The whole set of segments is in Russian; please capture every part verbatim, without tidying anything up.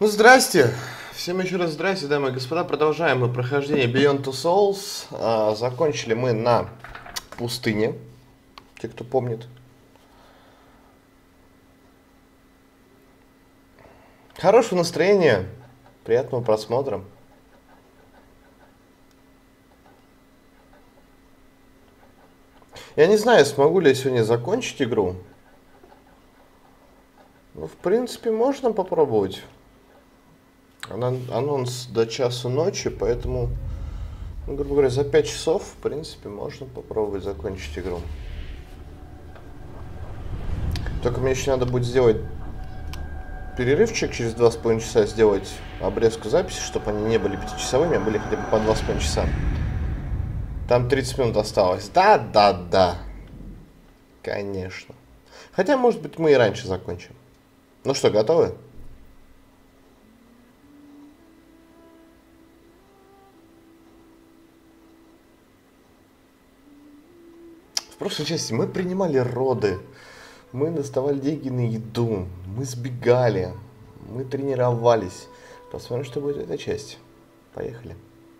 Ну, здрасте. Всем еще раз здрасте, дамы и господа. Продолжаем мы прохождение Beyond Two Souls. А, закончили мы на пустыне, те, кто помнит. Хорошего настроения, приятного просмотра. Я не знаю, смогу ли я сегодня закончить игру. Ну, в принципе, можно попробовать. Анонс до часу ночи, поэтому, ну, грубо говоря, за пять часов, в принципе, можно попробовать закончить игру. Только мне еще надо будет сделать перерывчик, через два с половиной часа сделать обрезку записи, чтобы они не были пятичасовыми, а были хотя бы по два с половиной часа. Там тридцать минут осталось. Да, да, да. Конечно. Хотя, может быть, мы и раньше закончим. Ну что, готовы? В прошлой части мы принимали роды. Мы доставали деньги на еду. Мы сбегали. Мы тренировались. Посмотрим, что будет в этой части. Поехали.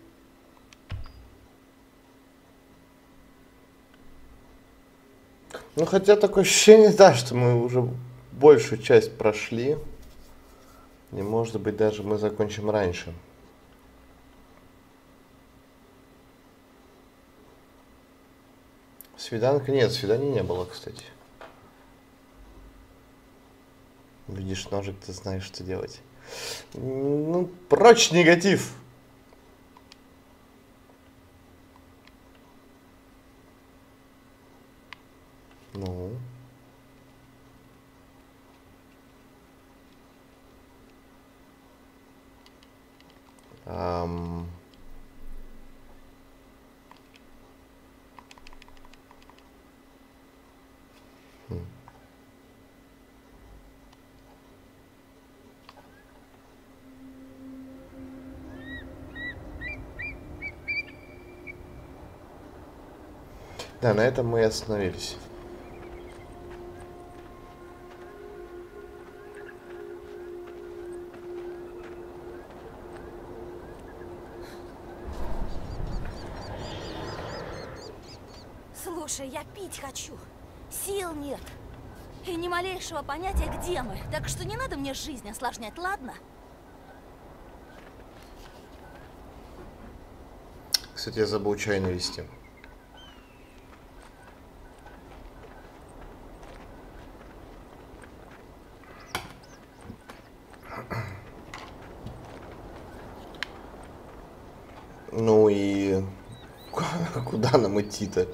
Ну, хотя такое ощущение, да, что мы уже большую часть прошли. И, может быть, даже мы закончим раньше. Свиданка? Нет, свиданий не было, кстати. Видишь ножик, ты знаешь, что делать. Ну, прочь негатив! Ну. Ам... Хм. Да, на этом мы и остановились. Слушай, я пить хочу. Сил нет. И ни малейшего понятия, где мы. Так что не надо мне жизнь осложнять, ладно? Кстати, я забыл чай навести. Ну и куда нам идти-то?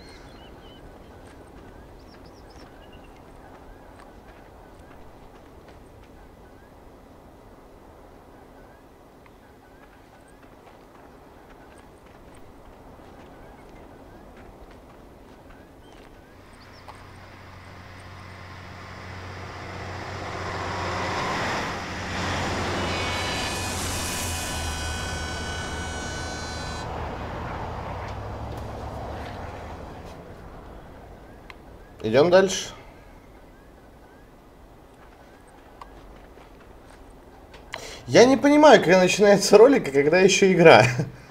Идем дальше. Я не понимаю, когда начинается ролик, а когда еще игра.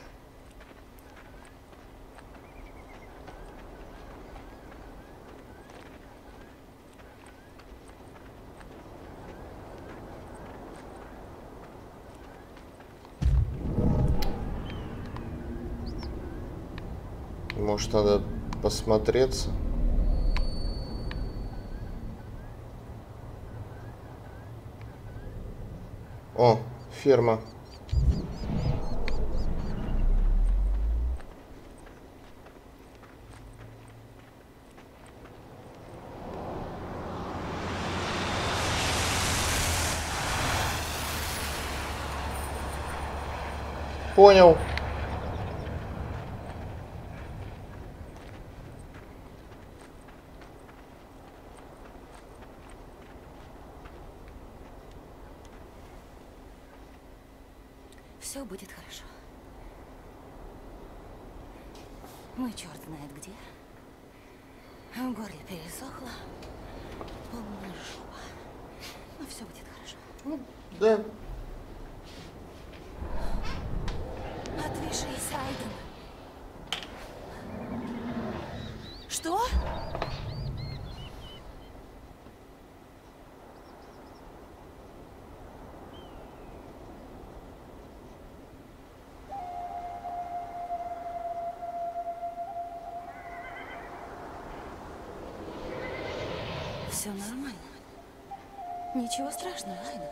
Может, надо посмотреться. О, ферма. Понял. Все будет хорошо. Мы черт знает где. В горле пересохло. Полная жопа. Но все будет хорошо. Ну, да. Все нормально. Ничего страшного, Айна.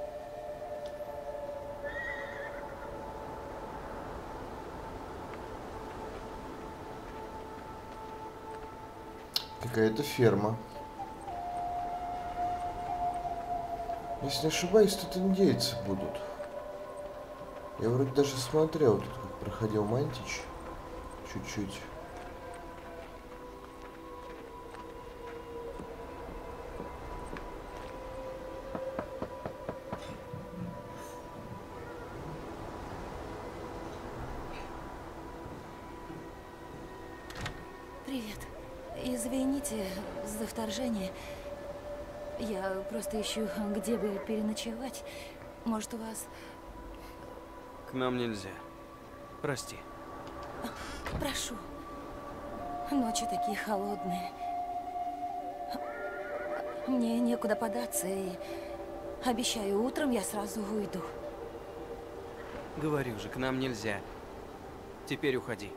Какая-то ферма. Если не ошибаюсь, тут индейцы будут. Я вроде даже смотрел, тут как проходил Мантич. Чуть-чуть. Привет. Извините за вторжение. Я просто ищу, где бы переночевать. Может, у вас... К нам нельзя. Прости. Прошу. Ночи такие холодные. Мне некуда податься, и обещаю, утром я сразу уйду. Говорю же, к нам нельзя. Теперь уходи.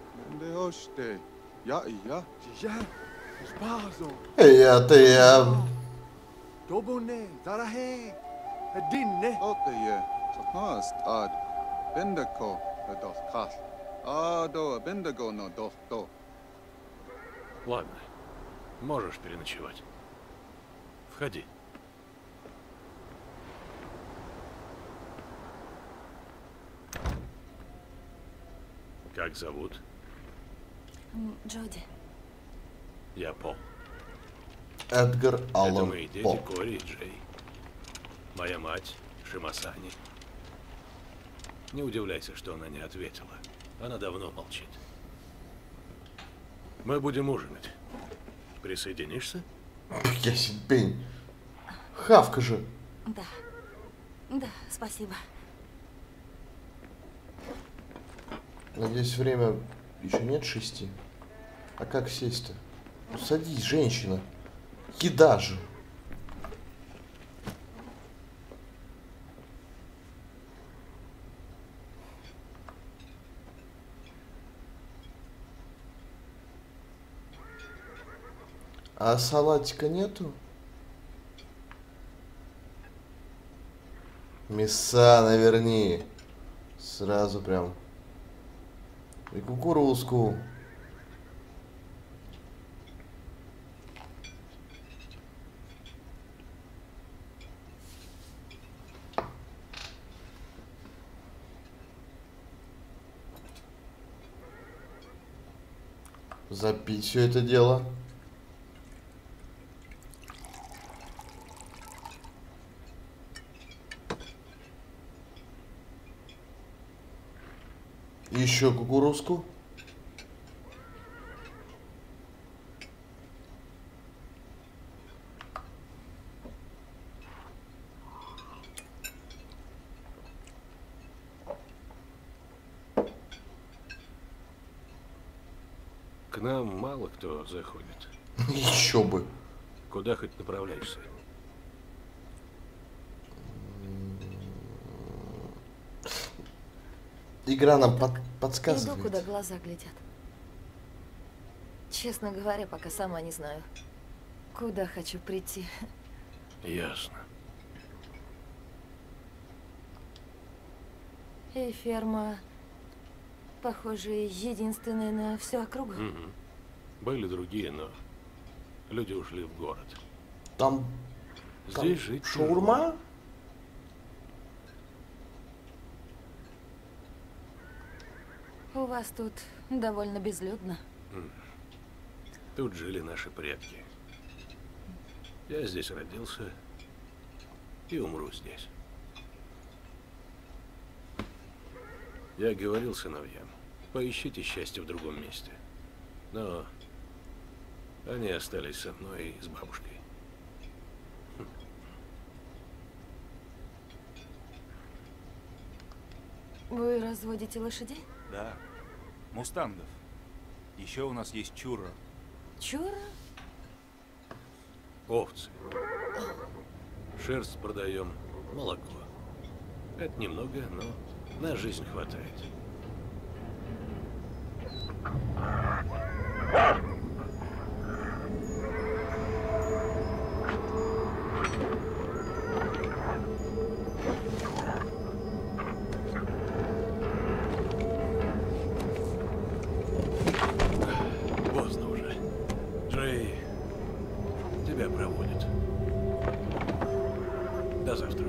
Я-то я... Dobone, Zarahe, Dinne. Otaye, Sakast ad Bendaco, the dos kas. Ah, do Bendago no dos do. Ладно, можешь переночевать. Входи. Как зовут? М, Джоди. Я Пол. Эдгар Это Аллан мои дети По. Кори и Джей. Моя мать Шимасани. Не удивляйся, что она не ответила. Она давно молчит. Мы будем ужинать. Присоединишься? Ясен пень. Хавка же. Да. Да, спасибо. Надеюсь, время еще нет шести. А как сесть-то? Ну, садись, женщина. Еда же. А салатика нету? Мяса наверни. Сразу прям. И кукурузку. Запить все это дело. Еще кукурузку. К нам мало кто заходит. Еще бы. Куда хоть направляешься? Игра нам под, Иду, подсказывает. куда глаза глядят. Честно говоря, пока сама не знаю, куда хочу прийти. Ясно. И ферма, похоже, единственная на всю округу. Мгм. Были другие, но люди ушли в город. Там, там Здесь жить шаурма? У вас тут довольно безлюдно. тяжело. Тут жили наши предки. Я здесь родился и умру здесь. Я говорил сыновьям, поищите счастье в другом месте. Но они остались со мной и с бабушкой. Вы разводите лошадей? Да, мустангов. Еще у нас есть чурра. Чура? Овцы. Шерсть продаем, молоко. Это немного, но на жизнь хватает. До завтра.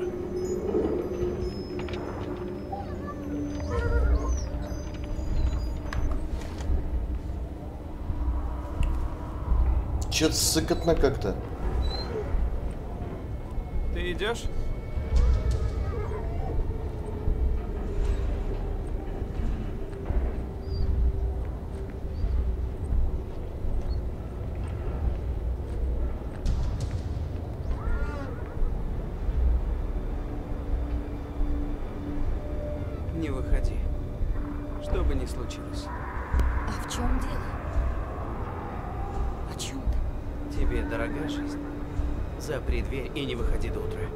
Чё-то сыкотно как-то. Ты идешь? Не выходи. Что бы ни случилось. А в чем дело? О чем ты? Тебе дорога жизнь. Запри дверь и не выходи до утра.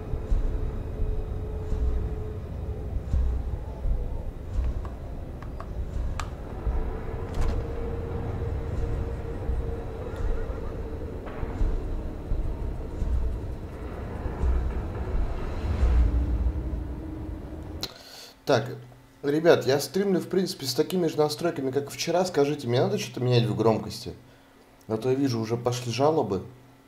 Так, ребят, я стримлю, в принципе, с такими же настройками, как вчера. Скажите, мне надо что-то менять в громкости? А то я вижу, уже пошли жалобы.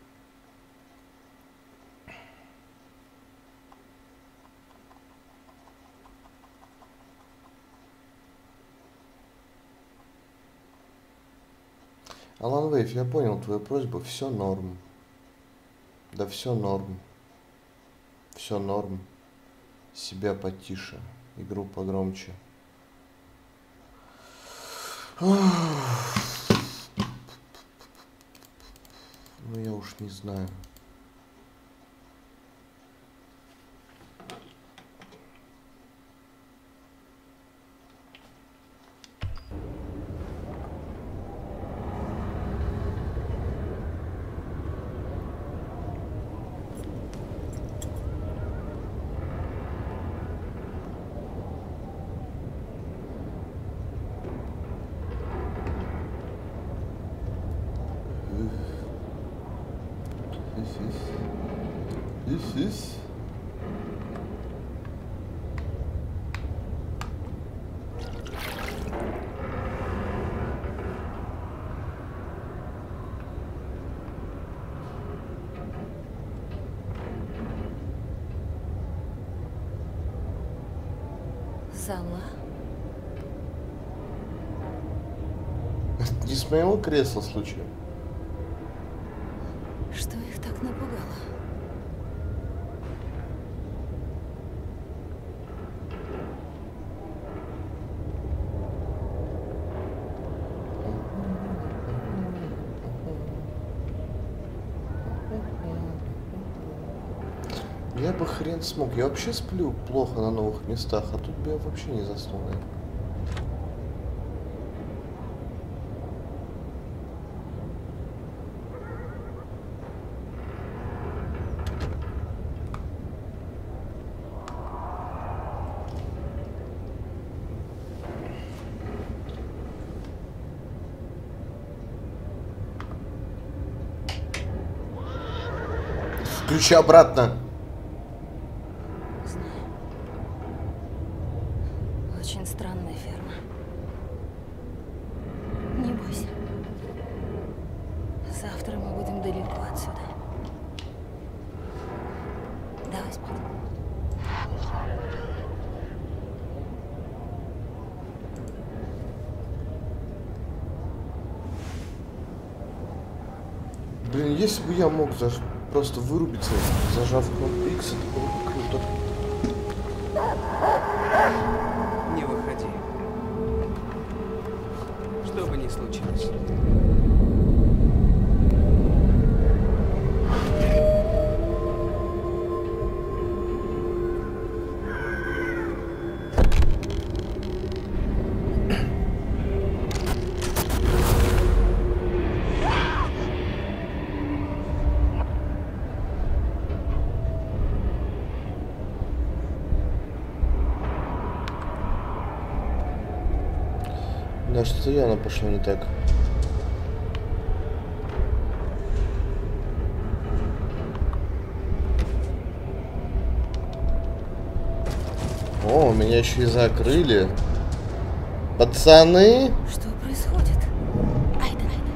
Алан Вейв, я понял твою просьбу, все норм. Да все норм. Все норм. Себя потише. Игру погромче. Ну я уж не знаю. Зала? Не с моего кресла случай. Что их так напугало? Я бы хрен смог. Я вообще сплю плохо на новых местах, а тут бы я вообще не заснул, наверное. Ключи обратно. Знаю. Очень странная ферма. Не бойся. Завтра мы будем далеко отсюда. Давай спать. Блин, если бы я мог заж... просто вырубиться, зажав кнопку X, это было бы круто. Не выходи. Что бы ни случилось. Да, что-то явно пошло не так. О, меня еще и закрыли. Пацаны! Что происходит? Айда, Айда.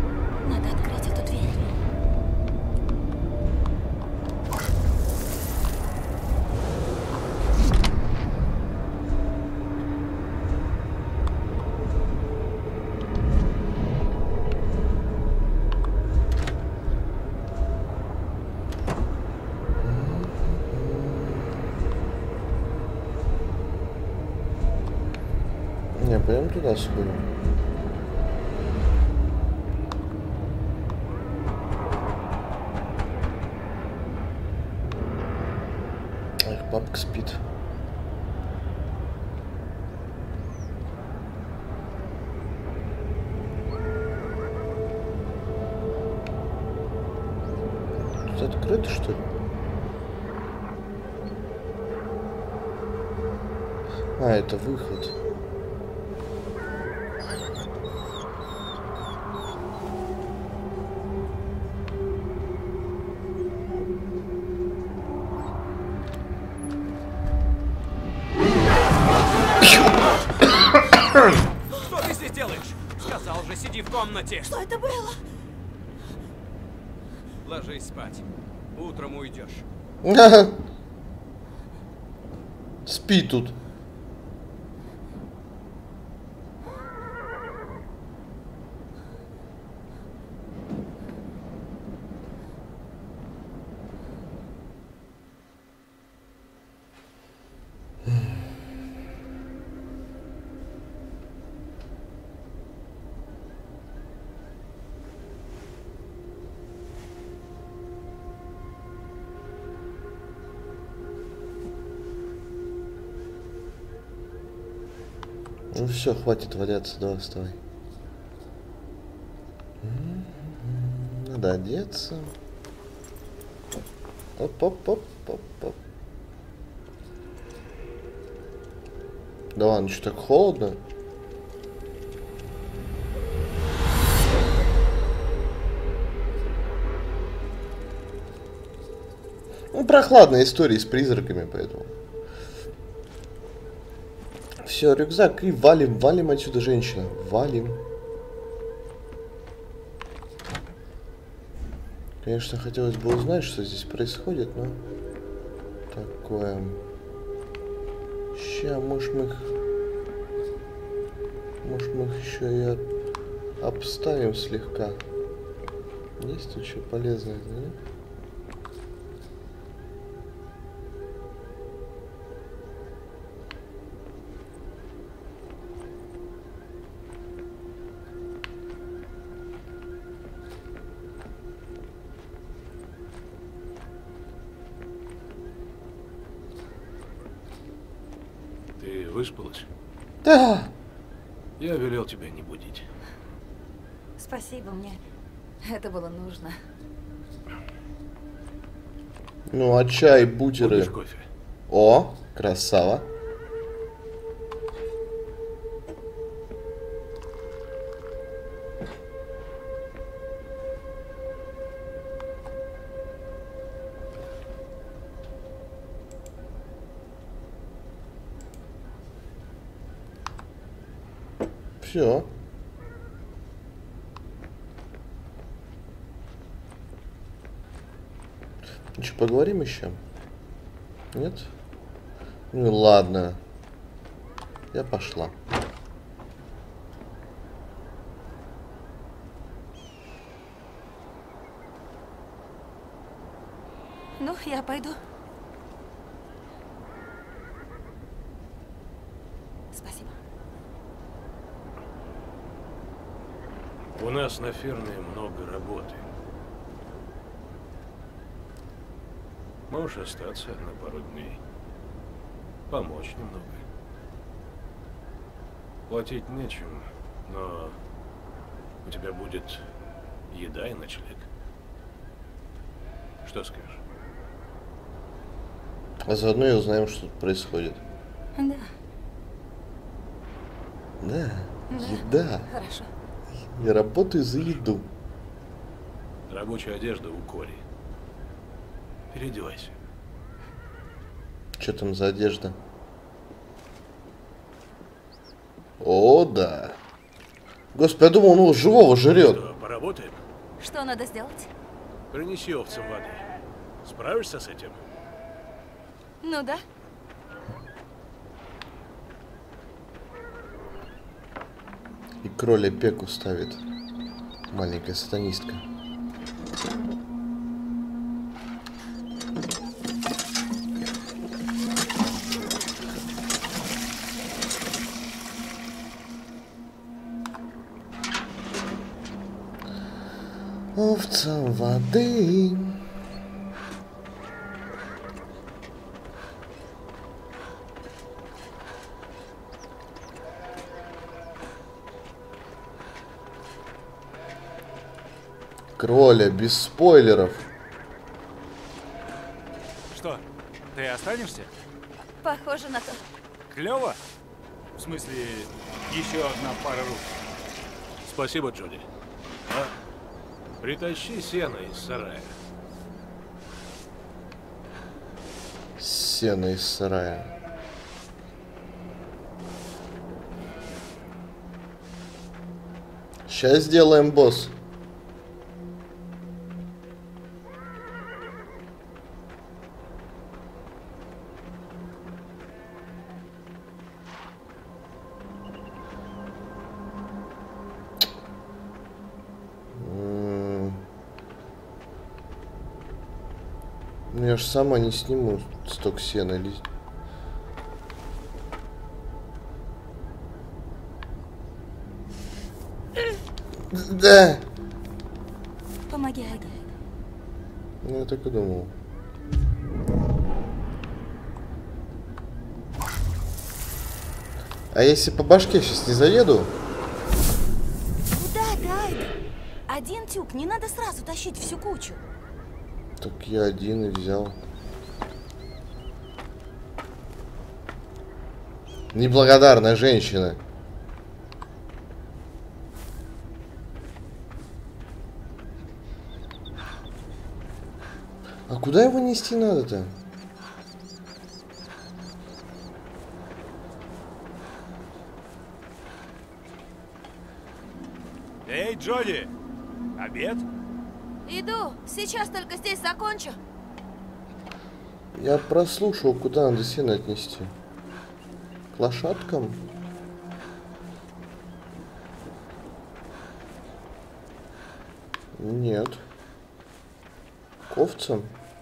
Надо открыть эту дверь. Пойдем туда сходим. Эх, бабка спит. Тут открыто, что ли? А, это выход. Что ты здесь делаешь? Сказал же, сиди в комнате. Что это было? Ложись спать. Утром уйдешь. Спи тут. Ну все, хватит валяться, давай вставай. Надо одеться. Оп-оп-оп-оп-оп. Да ладно, что так холодно? Ну, прохладная история с призраками, поэтому. Все, рюкзак и валим, валим отсюда, женщина. Валим. Конечно, хотелось бы узнать, что здесь происходит, но такое. Ща, может мы их... Может мы их еще и от... обставим слегка. Есть тут что полезное, да? Выспалась? Да. Я велел тебя не будить. Спасибо, мне это было нужно. Ну, а чай, бутеры. Будешь кофе? О, красава. Все. Ну что, поговорим еще? Нет? Ну ладно. Я пошла. Ну, я пойду. Спасибо. У нас на ферме много работы. Можешь остаться на пару дней. Помочь немного. Платить нечем, но у тебя будет еда и ночлег. Что скажешь? А заодно и узнаем, что тут происходит. Да. Да, Да. еда. Хорошо. Я работаю за еду. Рабочая одежда у Кори. Переодевайся. Что там за одежда? О, да. Господи, я думал, он его живого жрет. Что, поработаем? Что надо сделать? Принеси овцам воды. Справишься с этим? Ну да. И кроля пеку ставит. Маленькая сатанистка. Овцам воды. Кроля, без спойлеров. Что, ты останешься? Похоже на то. Клево? В смысле, еще одна пара рук. Спасибо, Джуди. А? Притащи сено из сарая. Сено из сарая. Сейчас сделаем, босс. Ну я ж сама не сниму сток сена или... Да. Помоги, Аги. Ну я так и думал. А если по башке сейчас не заеду? Куда ты, Айда? Один тюк, не надо сразу тащить всю кучу. Так я один и взял. Неблагодарная женщина. А куда его нести надо-то? Эй, Джоди! Обед? Иду, сейчас только здесь закончу. Я прослушал, куда надо сено отнести. К лошадкам? Нет. К овцам?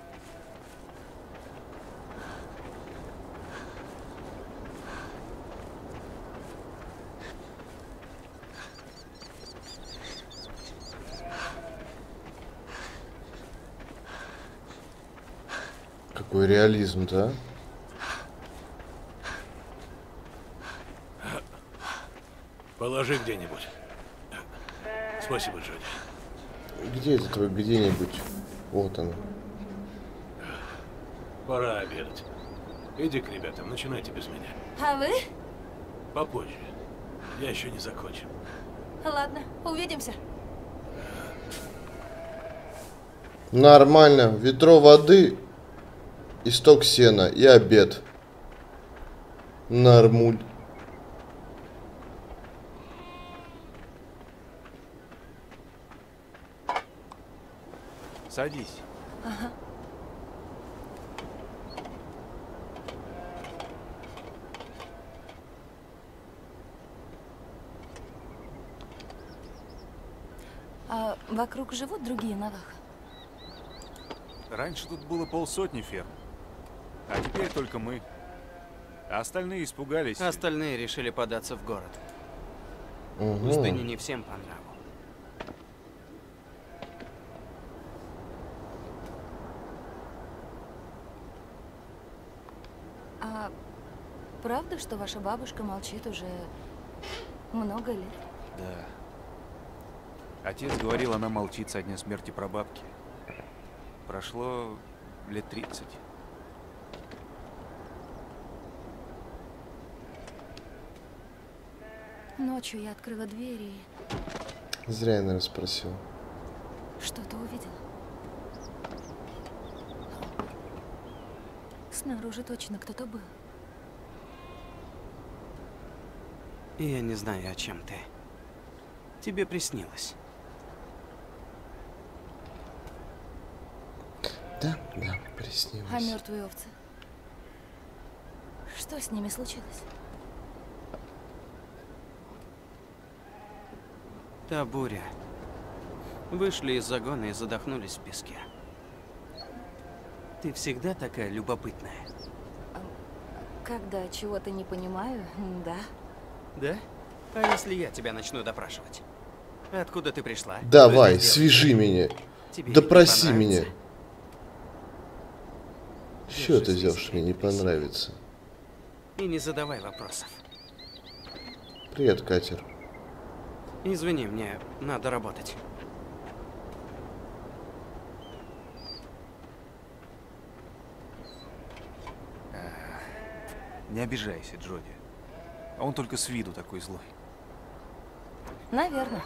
Какой реализм, да? Положи где-нибудь. Спасибо, Джоди. Где это твой где-нибудь? Вот он. Пора обедать. Иди к ребятам, начинайте без меня. А вы? Попозже. Я еще не закончил. Ладно, увидимся. Нормально. Ведро воды, исток сена и обед. Нормуль. Садись. Ага. А вокруг живут другие навахи? Раньше тут было полсотни ферм, а теперь только мы. А остальные испугались. Остальные решили податься в город. Угу. Пустыня не всем по нраву. А правда, что ваша бабушка молчит уже много лет? Да. Отец говорил, она молчит со дня смерти прабабки. Прошло лет тридцать. Ночью я открыла дверь и Зря я, наверное, спросил. что-то увидела. Снаружи точно кто-то был. Я не знаю, о чем ты. Тебе приснилось. Да, да, приснилось. А мертвые овцы? Что с ними случилось? Та буря. Вышли из загона и задохнулись в песке. Ты всегда такая любопытная. Когда чего-то не понимаю, да. Да? А если я тебя начну допрашивать? Откуда ты пришла? Давай, Что здесь свяжи меня. Тебе Допроси не меня. понравится. Чё ты здесь взял, что мне не крепись. понравится? И не задавай вопросов. Привет, катер. Извини, мне надо работать. Не обижайся, Джоди. А он только с виду такой злой. Наверное.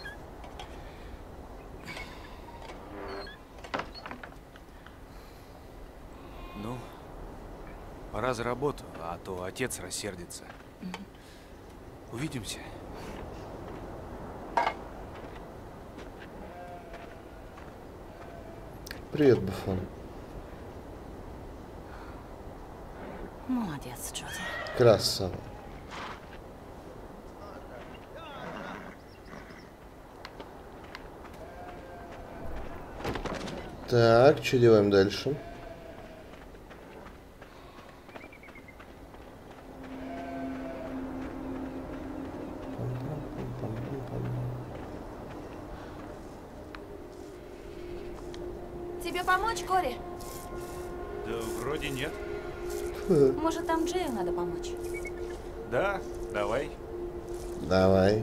Ну, пора за работу, а то отец рассердится. Увидимся. Привет, Буфон. Молодец, Джоди. Красава. Так, что делаем дальше? Тебе помочь, Кори? Да вроде нет. Может, там Джею надо помочь? Да, давай. Давай.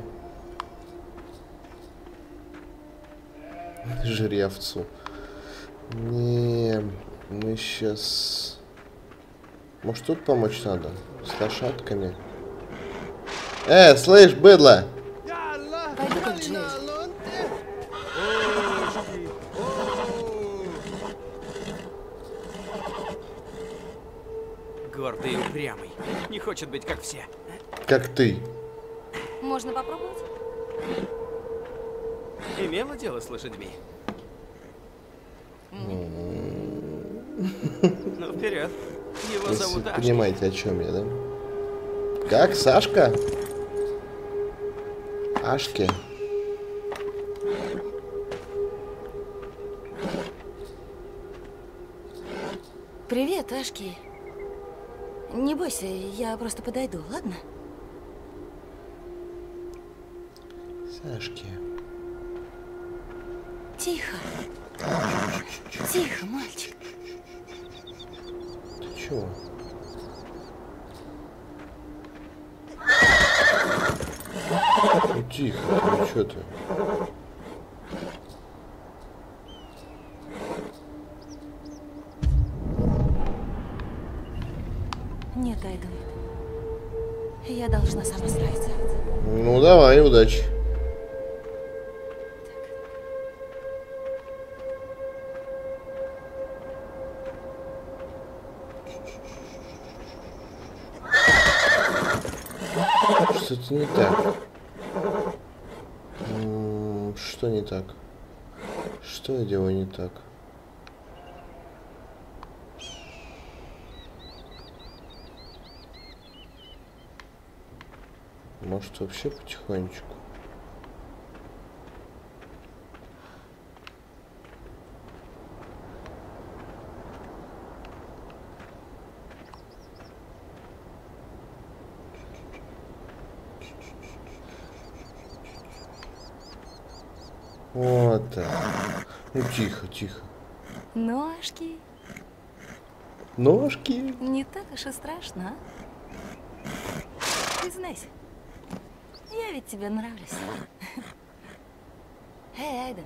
Жревцу. Не, мы сейчас... Может, тут помочь надо? С лошадками. Э, слышь, быдло! Пойду к Джею. Гордый и упрямый. Не хочет быть как все. Как ты. Можно попробовать? Имела дело с лошадьми? Ну, вперед. Его Если зовут Ашки. понимаете, о чем я, да? Как, Сашка? Ашки. Привет, Ашки. Не бойся, я просто подойду, ладно? Сашки. Тихо. Тихо, мальчик. Ты чего? Ну тихо, ну что ты? Нет, Айден. Я должна сама справиться. Ну давай, удачи. Что-то не так. М, Что не так? Что я делаю не так? Может, вообще потихонечку? Вот так. Ну тихо, тихо. Ножки. Ножки. Не так уж и страшно, а? Признайся. Я ведь тебе нравлюсь. Эй, Айден.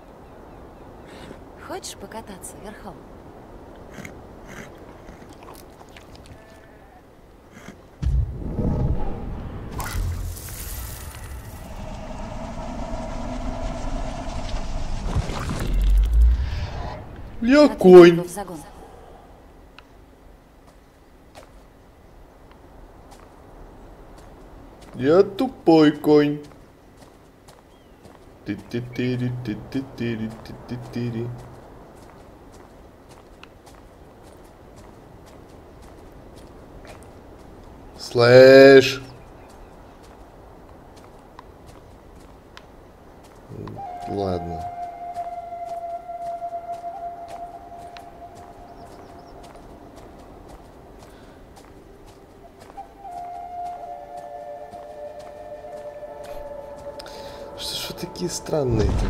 Хочешь покататься верхом? Я Отведи конь. его в загон. Я тупой конь. Ты-ты-тыри, ты-ты-тыри, ты-ты-тыри. Слэш. Ладно. Что ж вы какие странные-то.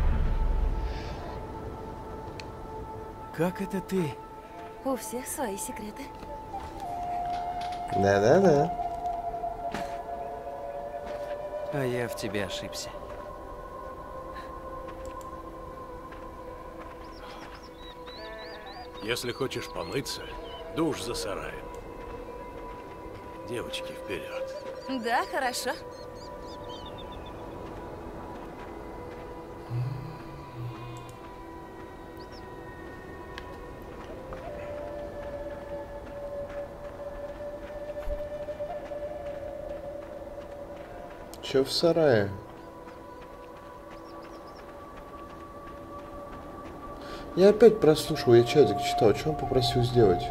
Как это ты? У всех свои секреты. Да-да-да. А я в тебе ошибся. Если хочешь помыться, душ за сараем. Девочки, вперед. Да, хорошо. Чё в сарае? Я опять прослушал, я чатик читал, что он попросил сделать?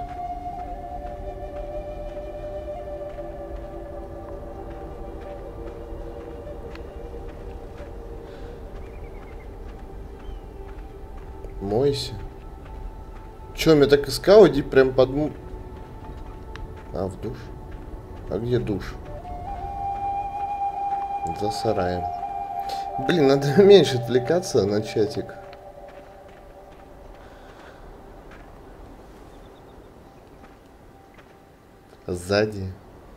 Мойся. Чё, меня так искал, иди прям под... А, в душ? А где душ? За сараем. Блин, надо меньше отвлекаться на чатик. Сзади.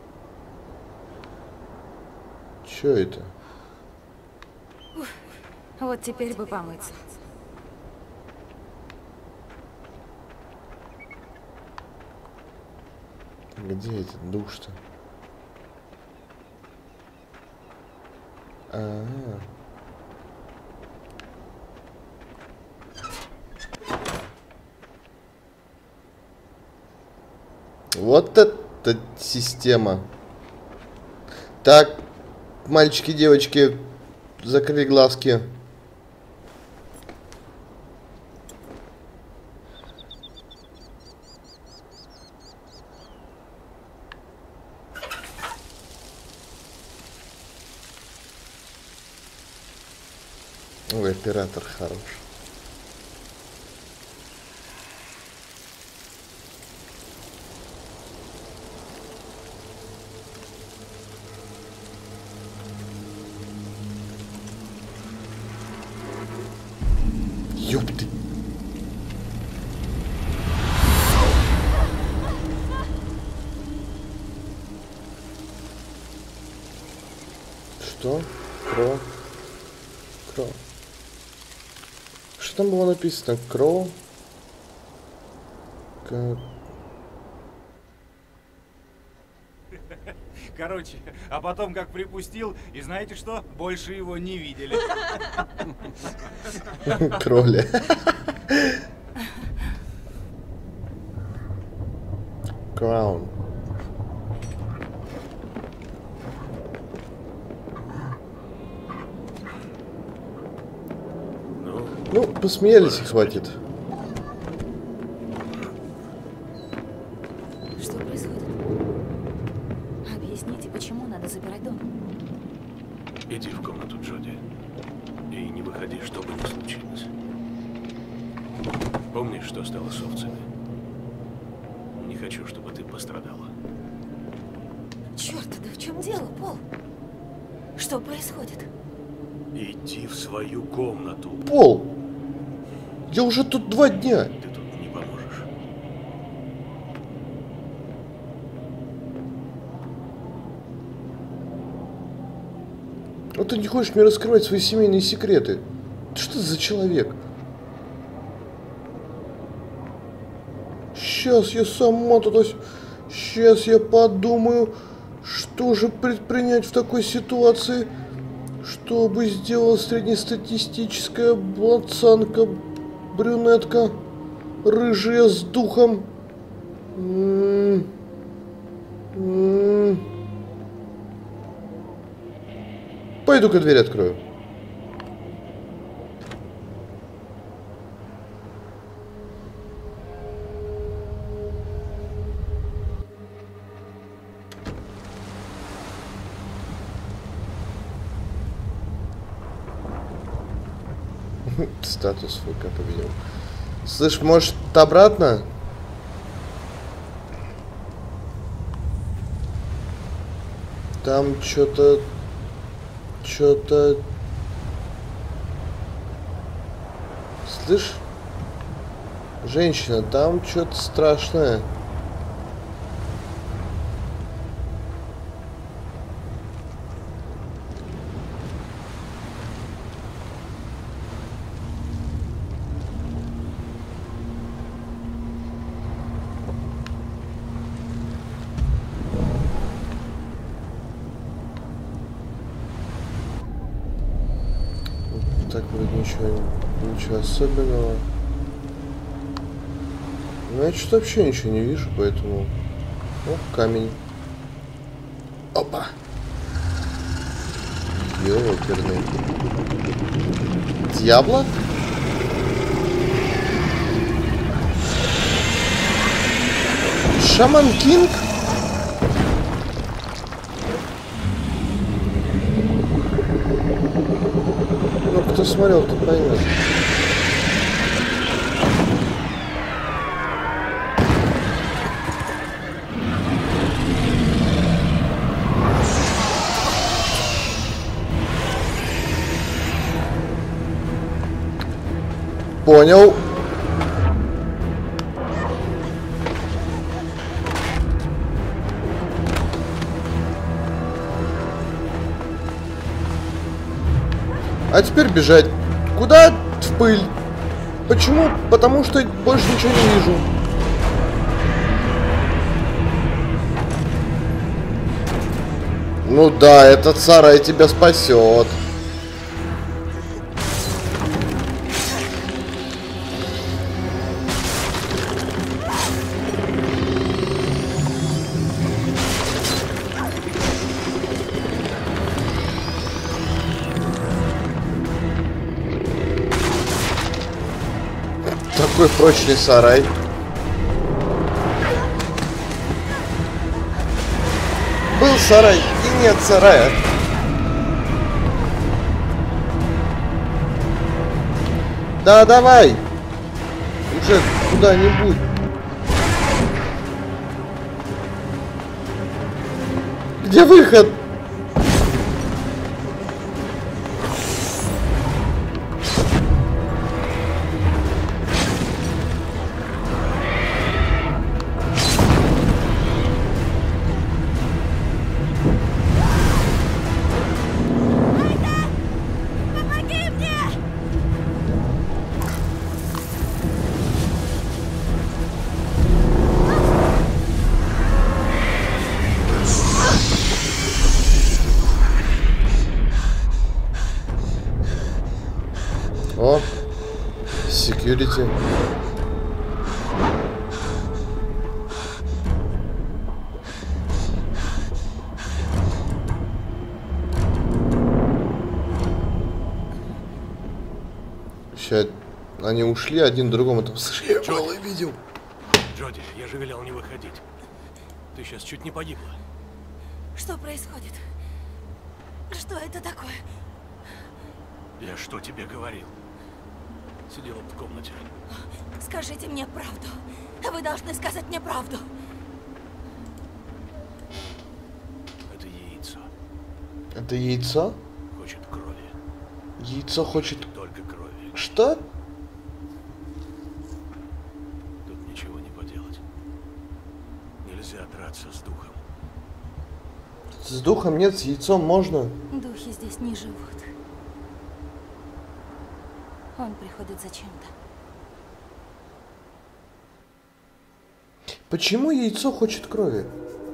Чё это? Вот теперь бы помыться. Где этот душ-то? А, -а, а Вот это система. Так, мальчики, девочки, закрыли глазки. Ой, оператор хорош. Ёпты. Что? Кро? Кро. Что там было написано? Кро? Как... Короче, а потом как припустил, и знаете что? Больше его не видели. Кроли. Краун. Ну, Ну, посмеялись и хватит. Что происходит? Объясните, почему надо забирать дом? иди в комнату Джоди. И не выходи, что бы ни случилось. Помнишь, что стало с овцами? Не хочу, чтобы ты пострадала. Черт, да в чем дело, Пол? Что происходит? Иди в свою комнату. Пол! Я уже тут два дня. Ты тут не поможешь. А ты не хочешь мне раскрывать свои семейные секреты? Что за человек? Сейчас я сама туда... Сейчас я подумаю, что же предпринять в такой ситуации, чтобы сделала среднестатистическая пацанка, брюнетка, рыжая с духом. М-м-м. М-м. Пойду-ка дверь открою. Статус ФК поменял. Слышь, может, обратно? Там что-то... Что-то... Слышь, женщина, там что-то страшное. Так, вроде ничего, ничего особенного. Ну, я что-то вообще ничего не вижу, поэтому... О, камень. Опа! Ёперный. Дьябло? Шаман Кинг? Ну, кто смотрел, тот поймет. Понял. А теперь бежать. Куда? В пыль. Почему? Потому что больше ничего не вижу. Ну да, этот сарай тебя спасет. Такой прочный сарай. Был сарай и нет сарая. Да, давай. Уже куда-нибудь. Где выход? О, security. Сейчас они ушли один другому там, слушай, я голый видел. Джоди, я же велел не выходить. Ты сейчас чуть не погибла. Что происходит? Что это такое? Я что тебе говорил? Сидела в комнате. Скажите мне правду. Вы должны сказать мне правду. Это яйцо. Это яйцо? Хочет крови. Яйцо хочет... Только крови. Что? Тут ничего не поделать. Нельзя драться с духом. С духом нет, с яйцом можно. Духи здесь не живут. Он приходит зачем-то. Почему яйцо хочет крови?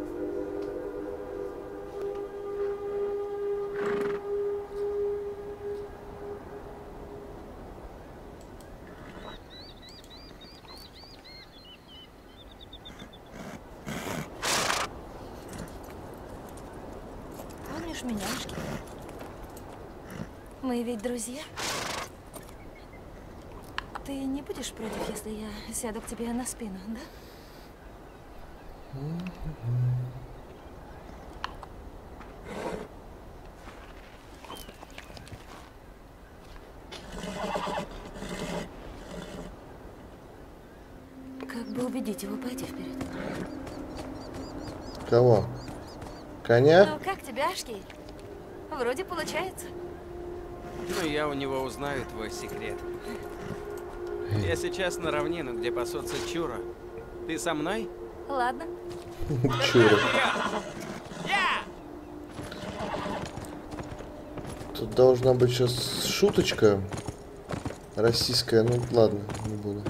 Помнишь меня, Ашки? Мы ведь друзья. Ты не будешь против, если я сяду к тебе на спину, да? Как бы убедить его пойти вперед? Кого? Коня? Ну, как тебе, Ашки? Вроде получается. Ну, я у него узнаю твой секрет. Я сейчас на равнину, где пасутся чура. Ты со мной? Ладно. Чура. Тут должна быть сейчас шуточка российская. Ну ладно, не буду.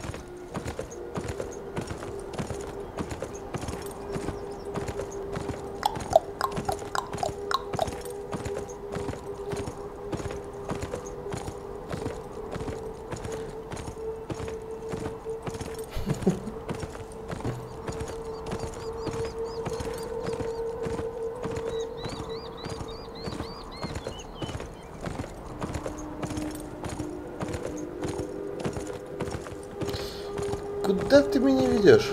Куда ты меня ведешь?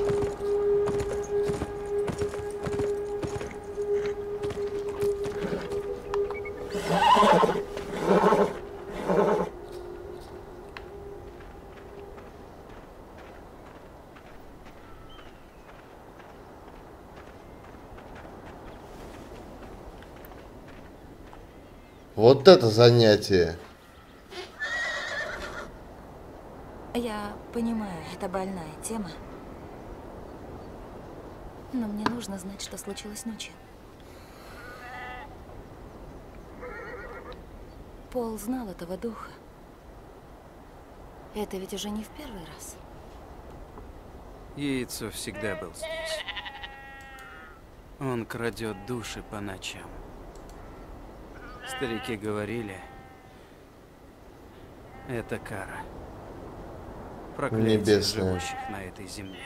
Вот это занятие. Я понимаю, это больная тема. Но мне нужно знать, что случилось ночью. Пол знал этого духа. Это ведь уже не в первый раз. Яйцо всегда был здесь. Он крадет души по ночам. Старики говорили, это кара. Проклятие Небесное. живущих на этой земле.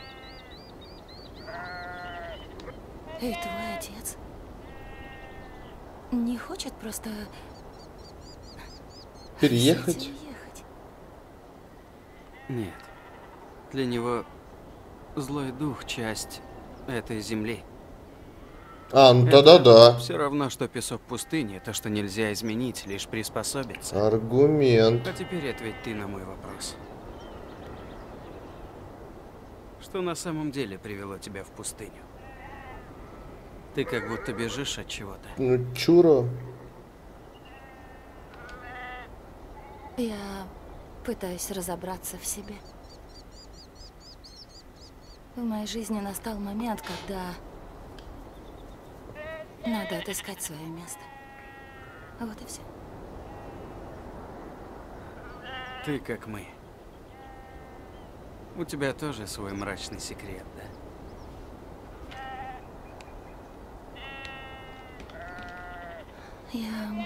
Эй, твой отец не хочет просто Переехать? взять и уехать? Нет. Для него злой дух — часть этой земли. А, ну тогда да. Все равно, что песок пустыни, то, что нельзя изменить, лишь приспособиться. Аргумент. А теперь ответь ты на мой вопрос. Что на самом деле привело тебя в пустыню? Ты как будто бежишь от чего-то. Ну, чура. Я пытаюсь разобраться в себе. В моей жизни настал момент, когда надо отыскать свое место. Вот и все. Ты как мы. У тебя тоже свой мрачный секрет, да? Я...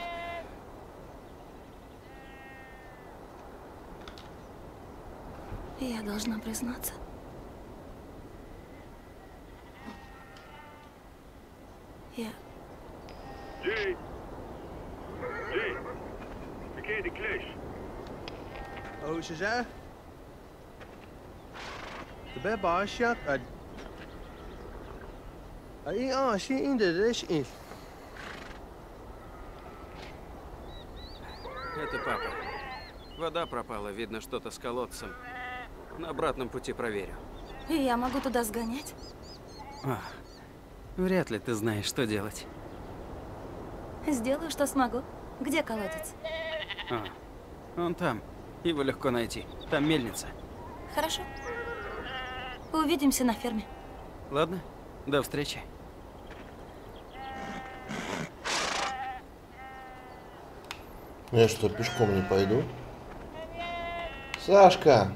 Я должна признаться. Я... Jay! Jay! Verkeerde kluis. Oh, ze zei. De beba shak ad. Ai ah, she in the dish in. Это папа. Вода пропала, видно что-то с колодцем. На обратном пути проверю. И я могу туда сгонять? А, вряд ли ты знаешь, что делать. Сделаю, что смогу. Где колодец? А, он там. Его легко найти. Там мельница. Хорошо. Увидимся на ферме. Ладно? До встречи. Я что, пешком не пойду? Сашка!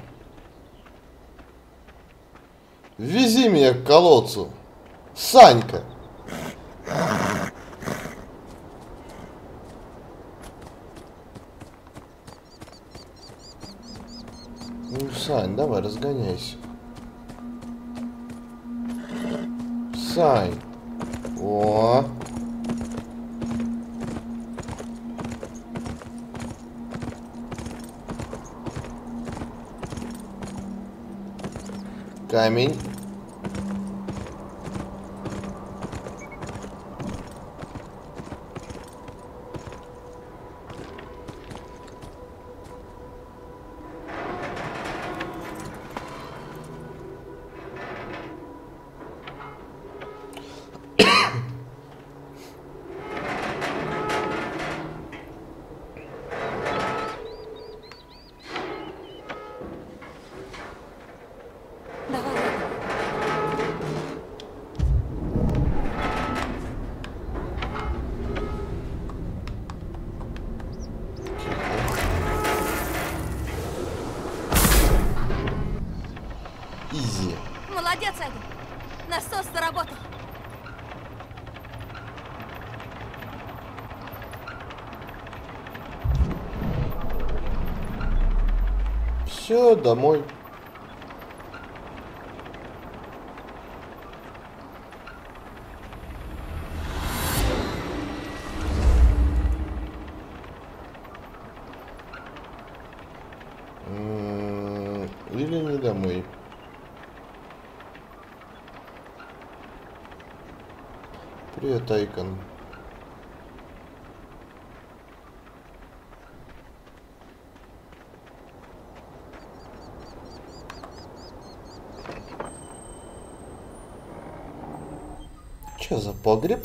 Вези меня к колодцу! Санька! Ну, Сань, давай, разгоняйся. Сань! О! Камень. Все, домой. М, Или не домой. Привет, Айкон. Что за погреб?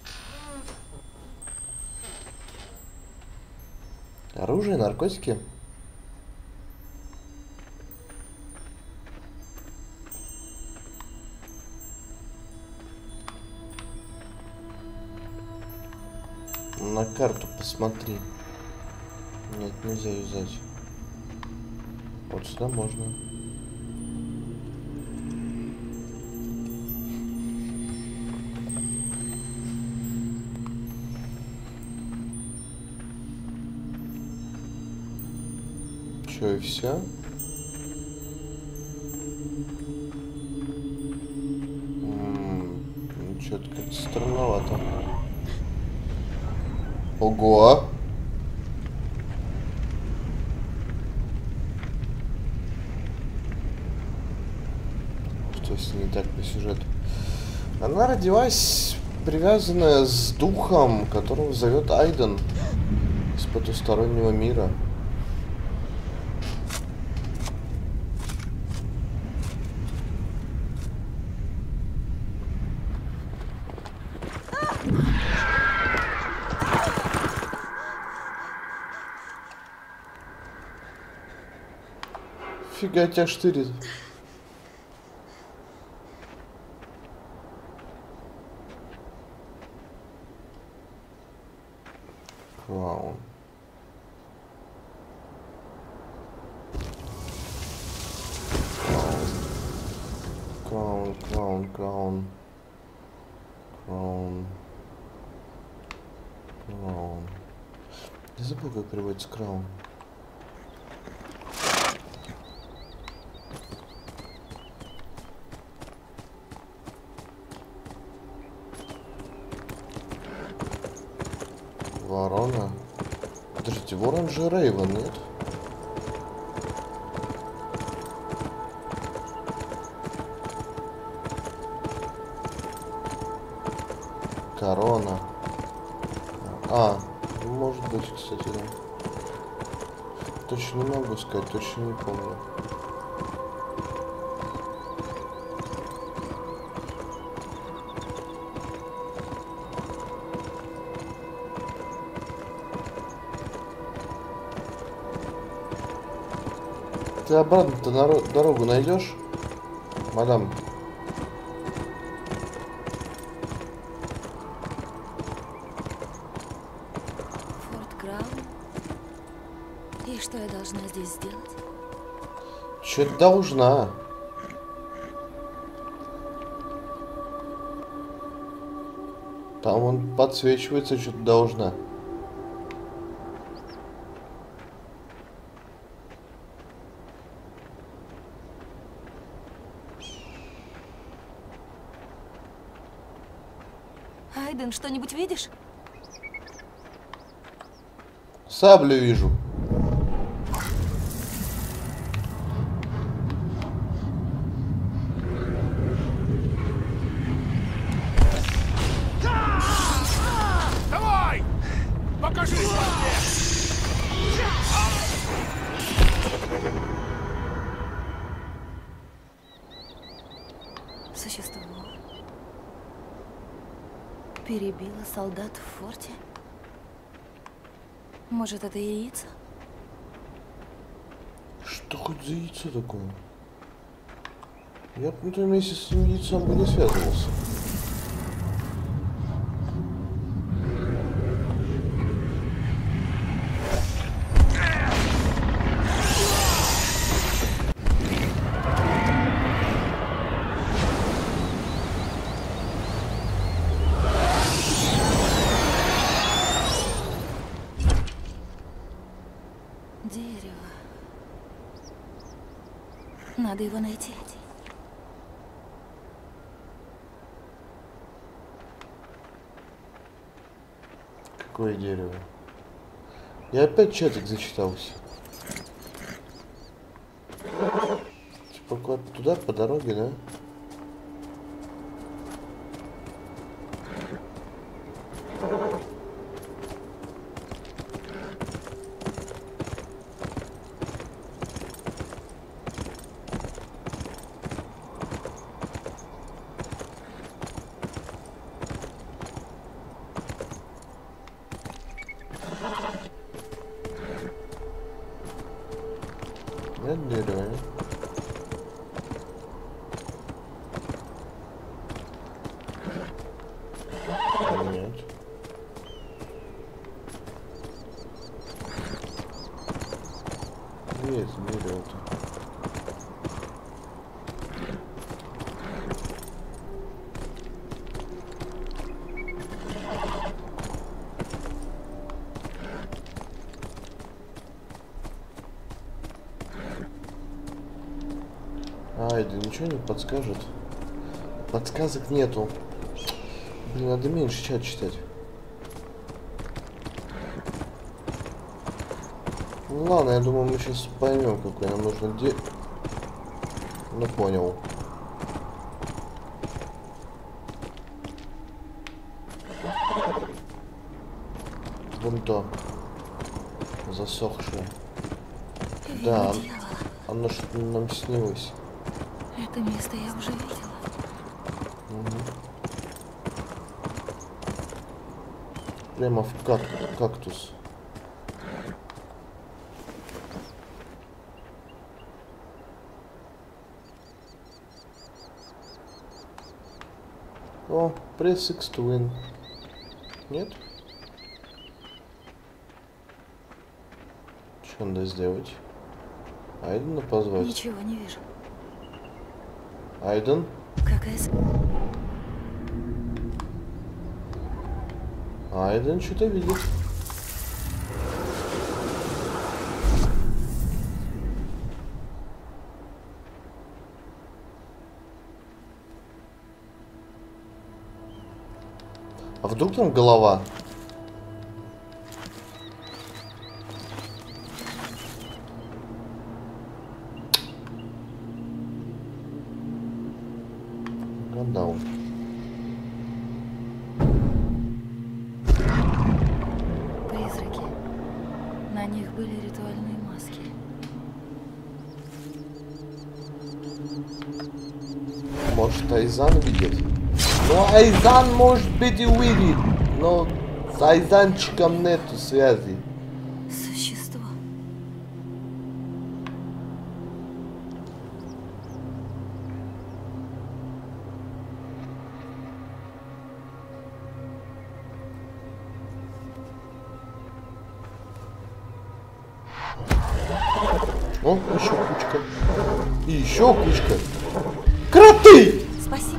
Оружие, наркотики? На карту посмотри. Нет, нельзя юзать. Вот сюда можно. Чё, и все? Ну, что-то как-то странновато. Ого! Что если не так по сюжету? Она родилась привязанная с духом, которого зовет Айден из потустороннего мира. Фига тебя штырит. Клаун. Клаун, клаун, клаун. Клаун. Клаун. Я забыл, как переводится краун. Ворона. Подождите, ворон же Рейвен, нет? Корона. А, может быть, кстати, да. Точно не могу сказать, точно не помню. Ты обратно-то на дорогу найдешь, мадам? Форт Краун? И что я должна здесь сделать? Что-то должна. Там он подсвечивается, что-то должна. Айден, что-нибудь видишь? Саблю вижу. Давай! Покажись мне! Существо перебило солдат в форте? Может, это яйцо? Что хоть за яйцо такое? Я бы на том месте с этим яйцом бы не связывался. Дерево. Надо его найти. Какое дерево? Я опять чатик зачитался. Типа куда-то туда, по дороге, да? Нет дерева. Нет. Есть дерево-то. Ай, да ничего не подскажет. Подсказок нету. Блин, надо меньше чат читать. Ну ладно, я думаю, мы сейчас поймем, какой нам нужно де... Ну понял. Вон то. Засохшее. Да, оно что-то нам снилось. Это место я уже видела. Угу. Прямо в как кактус. О, пресс X to win. Нет? Что надо сделать? Айдена позвать? Ничего не вижу. Айден? Какая... Айден что-то видит. А вдруг там голова? Гадал. Призраки. На них были ритуальные маски. Может, Айзан видит? Ну, Айзан может быть и видит, но с Айзанчиком нету связи. Существо. О, еще кучка. И еще кучка. Кроты! Спасибо.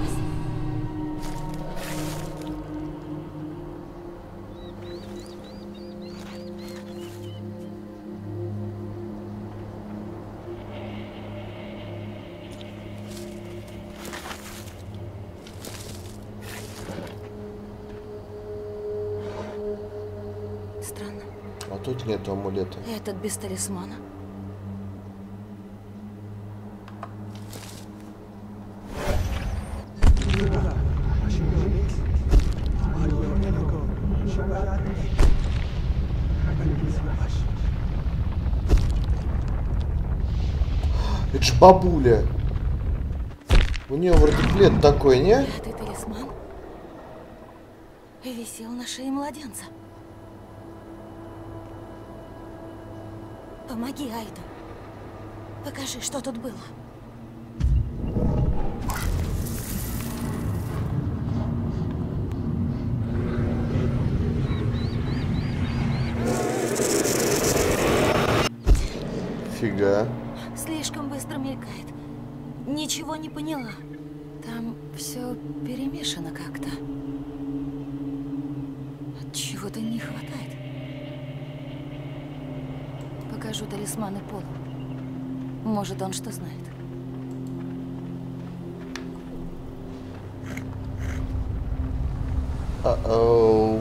Странно. А тут нету амулета. Этот без талисмана. Это ж бабуля. У нее вроде плед такой, не? Пятый талисман висел на шее младенца. Помоги Айду. Покажи, что тут было. Фига. Слишком быстро мелькает. Ничего не поняла. Там все перемешано как-то. Чего-то не хватает. Покажу талисманы Полу. Может, он что знает. Uh-oh.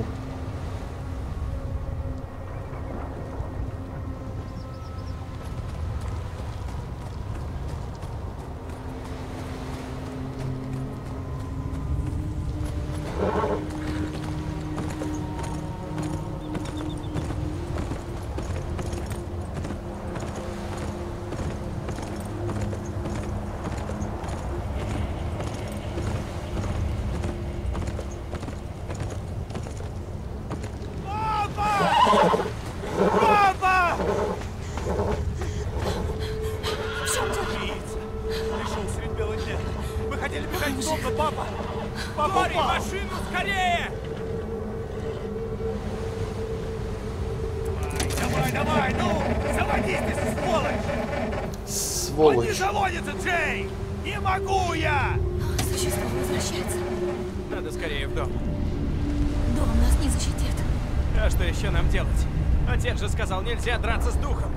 Он не заводится, Джей! Не могу я! Существо возвращается. Надо скорее в дом. Дом нас не защитит. А что еще нам делать? Отец же сказал, нельзя драться с духом.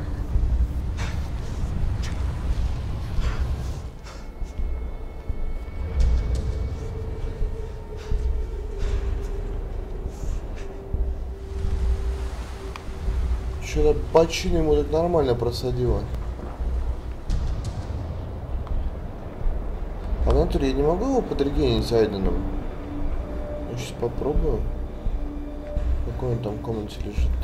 Что-то бочину ему так нормально просадило. А в натуре я не могу его подрегенить Айденом? Я сейчас попробую. В какой он там комнате лежит-то?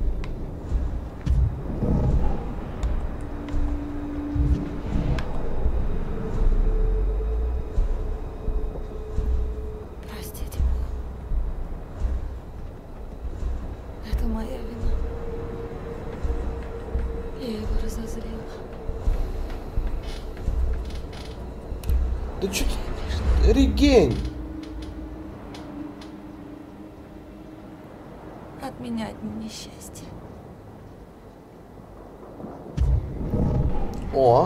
Простите. Это моя вина. Я его разозлила. Да что ты... Регень! От меня одни несчастья. О!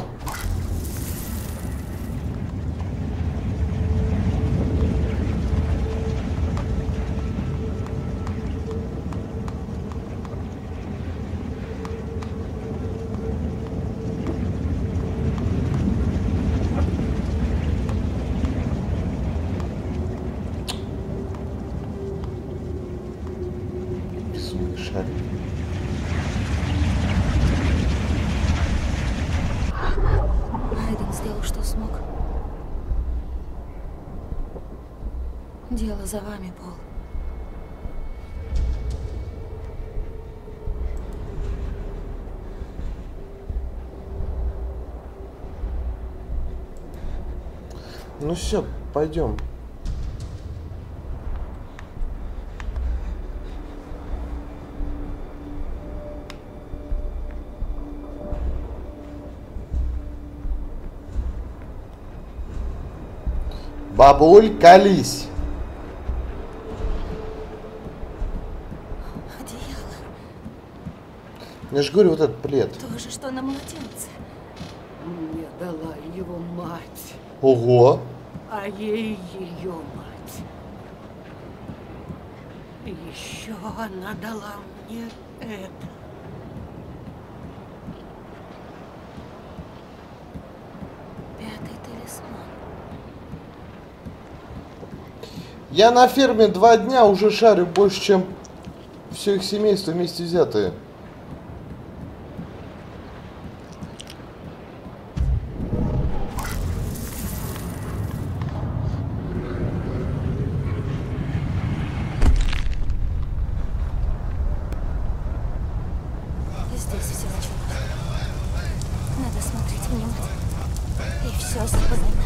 Безумный шарик. Айден сделал, что смог. Дело за вами, Пол. Ну все, пойдем. Бабуль, колись. Одеяло. Я же говорю, вот этот плед. То же, что на младенце. Мне дала его мать, Ого. а ей ее мать. И еще она дала мне это. Пятый талисман. Я на ферме два дня уже шарю больше, чем все их семейство вместе взятые. Здесь все очень надо смотреть внимательно. И все запоминать.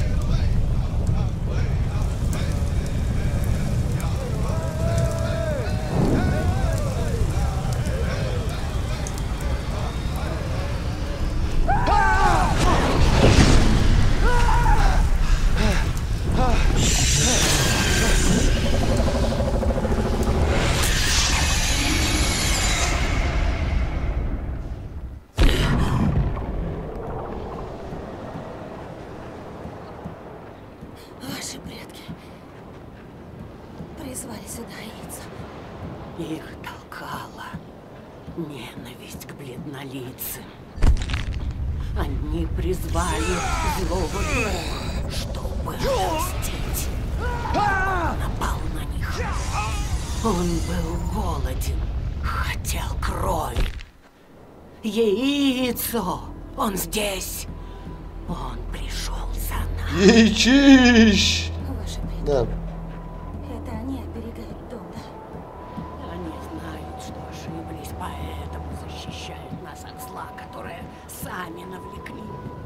Ваши предки призвали сюда яйца. Их толкала ненависть к бледнолицым. Они призвали злого духа, чтобы отомстить. Он напал на них Он был голоден, хотел крови. Яйцо! Он здесь! Он пришел за нами. Яичищ! Ваши предки. Да. Это они оберегают дом, да? Они знают, что ошиблись, поэтому защищают нас от зла, которое сами навлекли.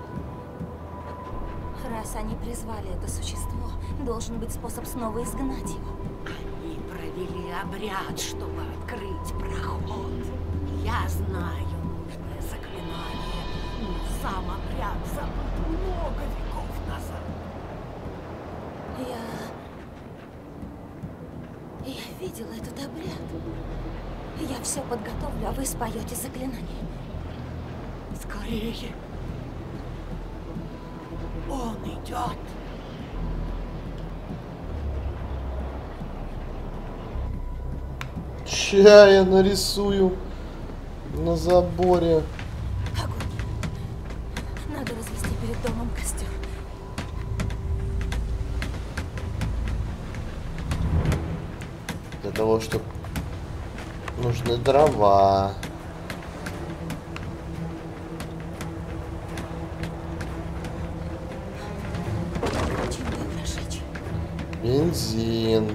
Раз они призвали это существо, должен быть способ снова изгнать его. Они провели обряд, чтобы открыть проход. Я знаю нужное заклинание, но сам обряд забыт много веков назад. Я... Я видела этот обряд. Я все подготовлю, а вы споете заклинание. Скорее. Он идет. Ща я нарисую на заборе. Огонь. Надо развести перед домом костер. Для того, чтобы нужны дрова. Чем бы их разжечь? Бензин.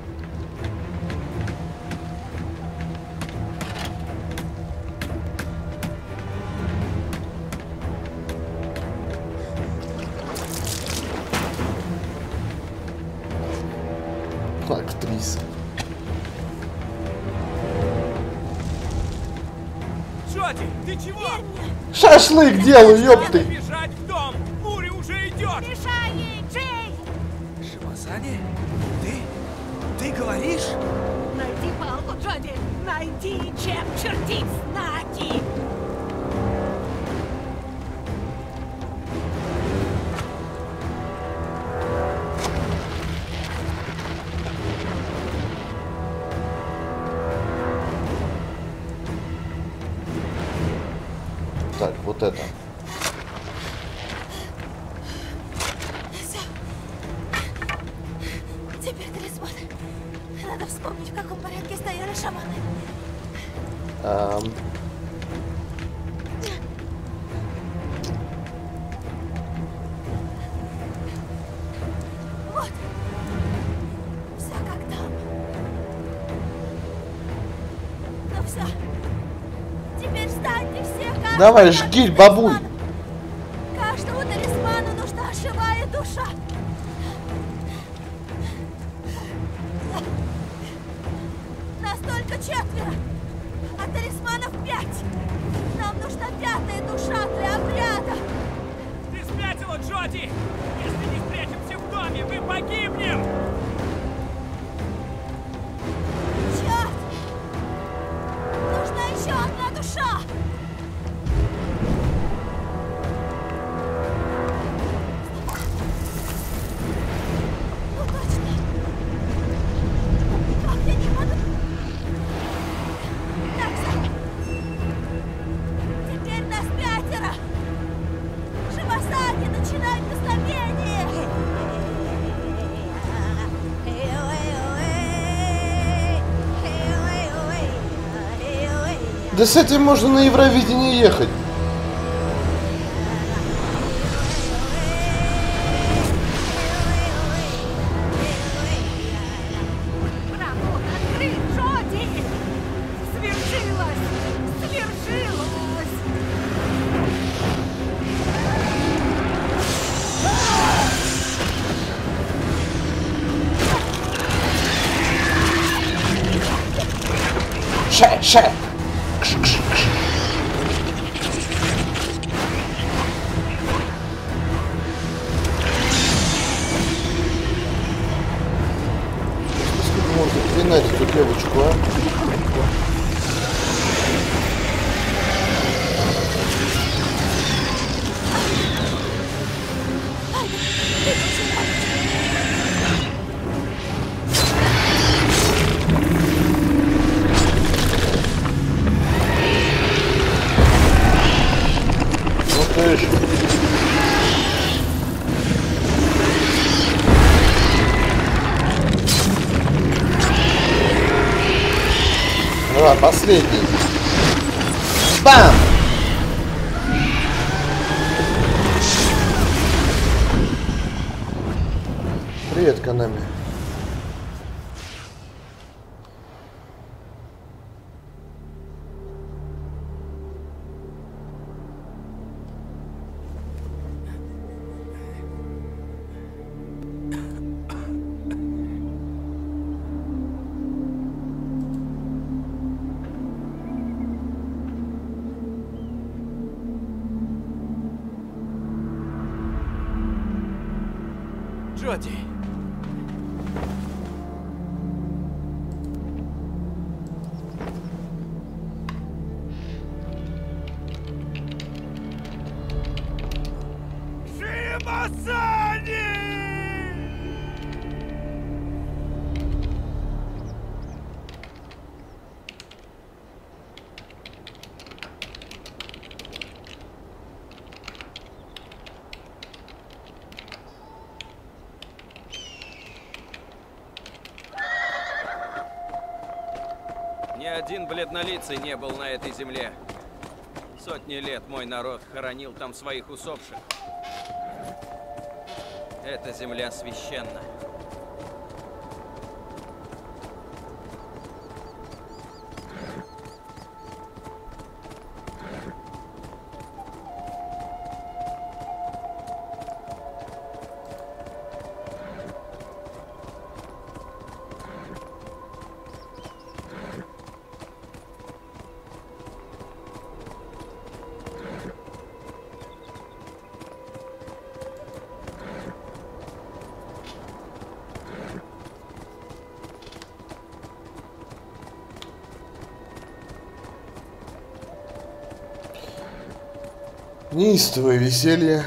Актриса. Джоди, ты чего? Шашлык делаю, ёпты! Бежать в дом! Мури уже идет! Мешай ей, Джей! Шимазани? Ты? Ты говоришь? Найди палку, Джоди! Найди, чем чертить знаки! Так, вот это. Все. Теперь талисман. Надо вспомнить, в каком порядке стояли шаманы. Эм, Вот. Все как там. Ну все. Теперь встаньте все. каждый Давай, на жги, талисман. бабуль. Каждому талисману нужна живая душа. Настолько четверо, а талисманов пять. Нам нужна пятая душа для обряда. Ты спятила, Джоди! Если не спрячемся в доме, мы погибнем! Черт! Нужна еще одна душа. Ну точно. Как я не могу? Так, все. Теперь нас пятеро. Шимазани, начинай песнопение. да с этим можно на Евровидение ехать. Проход открыт, Джоди! Свершилось! Свершилось! Ше, ше. Сколько можно пинать эту девочку, а? Ну ты ж. А, последний. Бам! Привет, Konami. Джоди! Ни один бледнолицый не был на этой земле. Сотни лет мой народ хоронил там своих усопших. Эта земля священна. Неистовое веселье.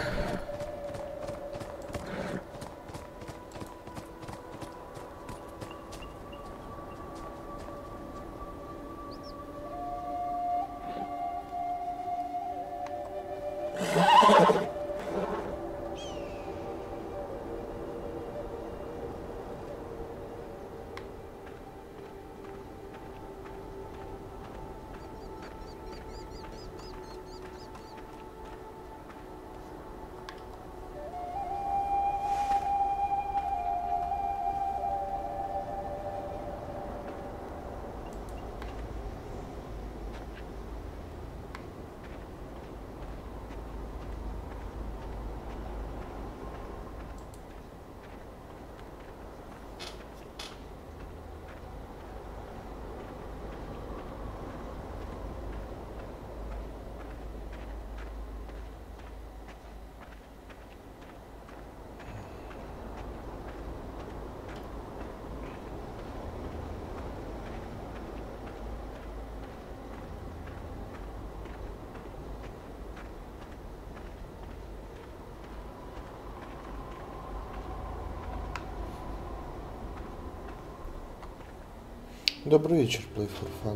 Добрый вечер, Play for Fun.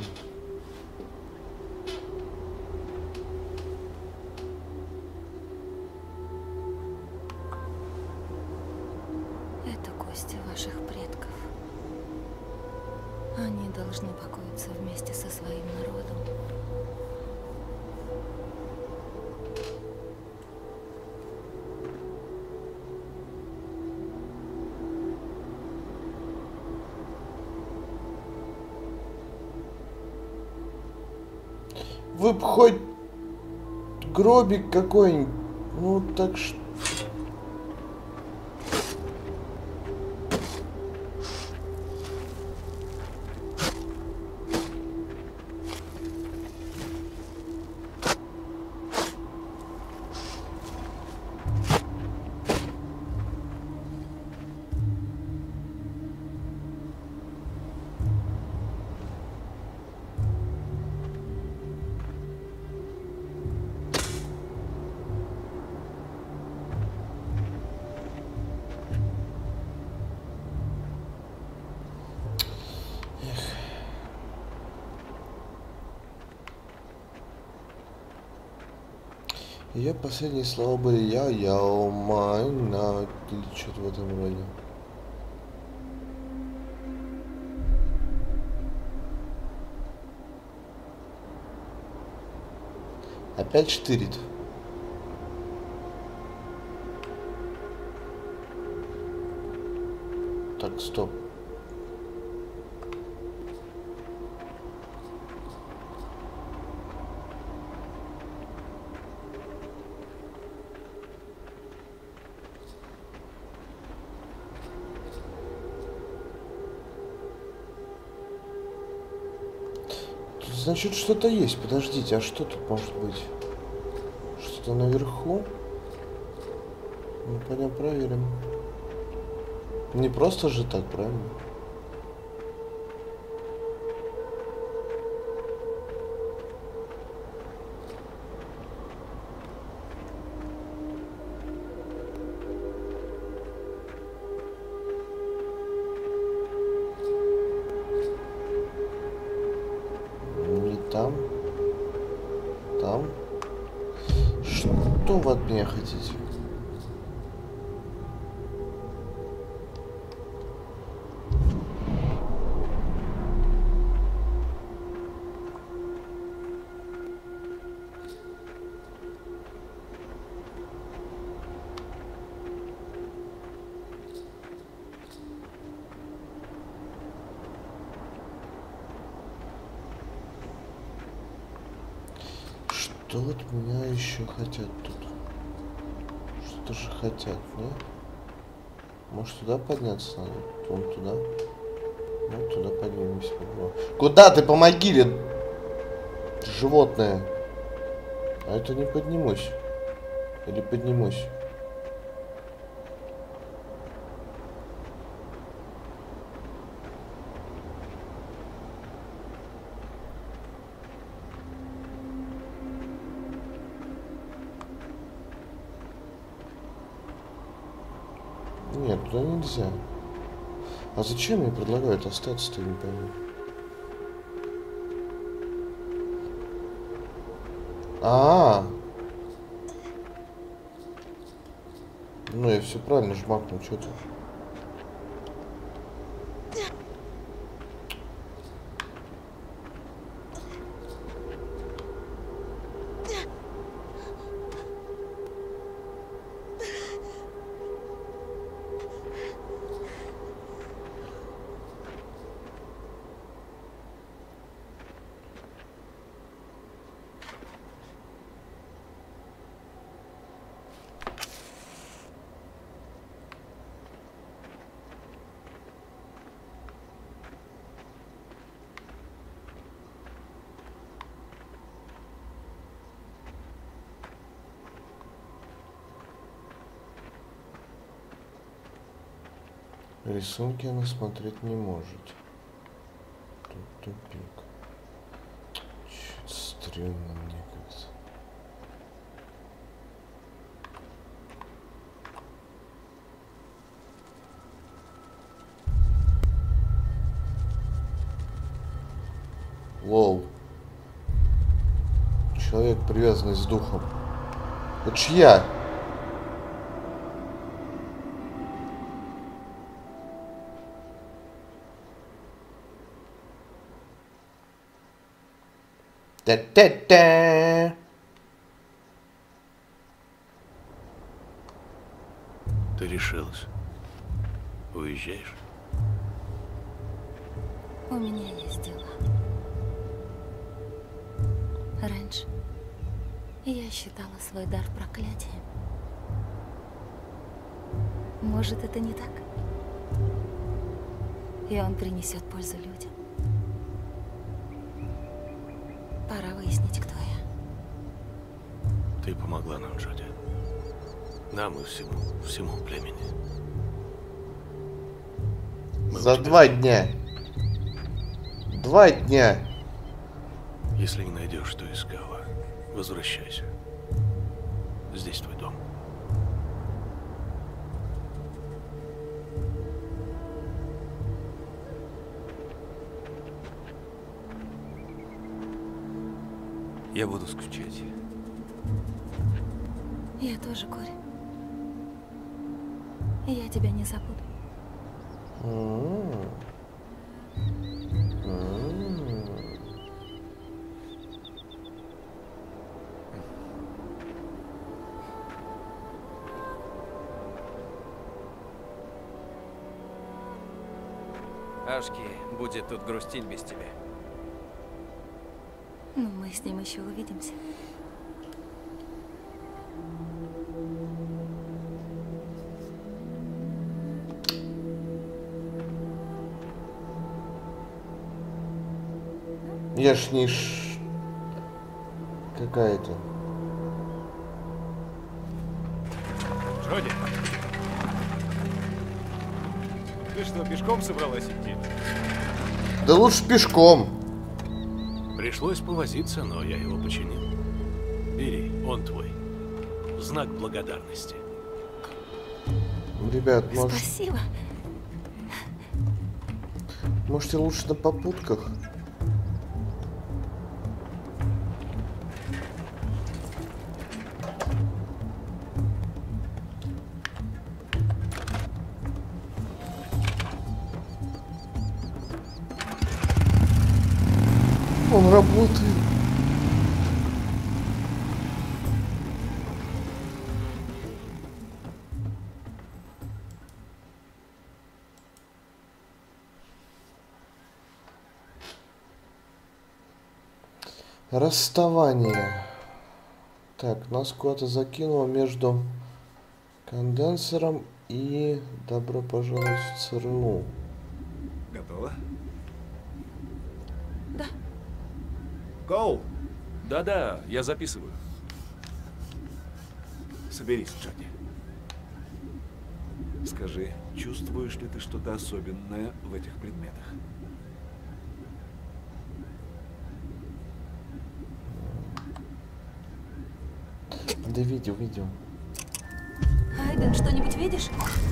Это кости ваших предков. Они должны покоиться вместе со своим народом. Вы б хоть гробик какой-нибудь, ну так что... Ее последние слова были я, я, о май, на, или что-то в этом роде. Опять штырит. Так, стоп. Тут, значит, что-то есть. Подождите, а что тут может быть? Что-то наверху? Ну, пойдем проверим. Не просто же так, правильно? Не там. Там. Что вы от меня хотите? Что вот меня еще хотят тут? Что-то же хотят, нет? Может туда подняться надо? Вон туда. Ну, туда поднимемся. Куда ты? Помоги, ли? Животное. А это не поднимусь. Или поднимусь? Нет, туда нельзя. А зачем мне предлагают остаться-то, я не пойму. А, -а, а. Ну, я все правильно жмакнул, что ты? Рисунки она смотреть не может. Тут тупик. Чуть стрёмно мне кажется. Лол. Человек, привязанный с духом. Это чья? Та-та-та! Ты решилась? Уезжаешь? У меня есть дела. Раньше я считала свой дар проклятием. Может, это не так? И он принесет пользу людям. Пора выяснить, кто я. Ты помогла нам, Джоди. Нам и всему, всему племени. Мы За два дня. Два дня. Если не найдешь, что искала, возвращайся. Здесь твой дом. Я буду скучать. Я тоже, Кори. Я тебя не забуду. М-м-м. М-м-м. бедняжки будет тут грустить без тебя. Ну, мы с ним еще увидимся. Я ж не ш... какая-то. Джоди! Ты что, пешком собралась идти? Да лучше пешком. Пришлось повозиться, но я его починил. Бери, он твой. Знак благодарности. Ребят, может... Спасибо. Можете лучше на попутках? Он работает. Расставание. Так, нас куда-то закинуло между конденсером и добро пожаловать в ЦРУ. Готово? Да. Коул, Да-да, я записываю. соберись, Джоди. Скажи, чувствуешь ли ты что-то особенное в этих предметах? Да видел, видел. Айден, что-нибудь видишь?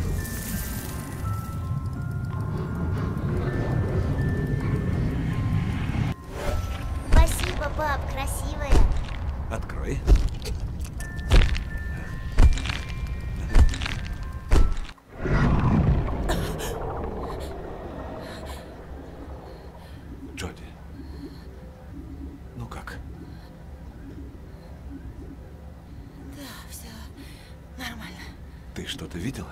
Спасибо, пап, красивая. Открой. Джоди, ну как? Да, все нормально. Ты что-то видела?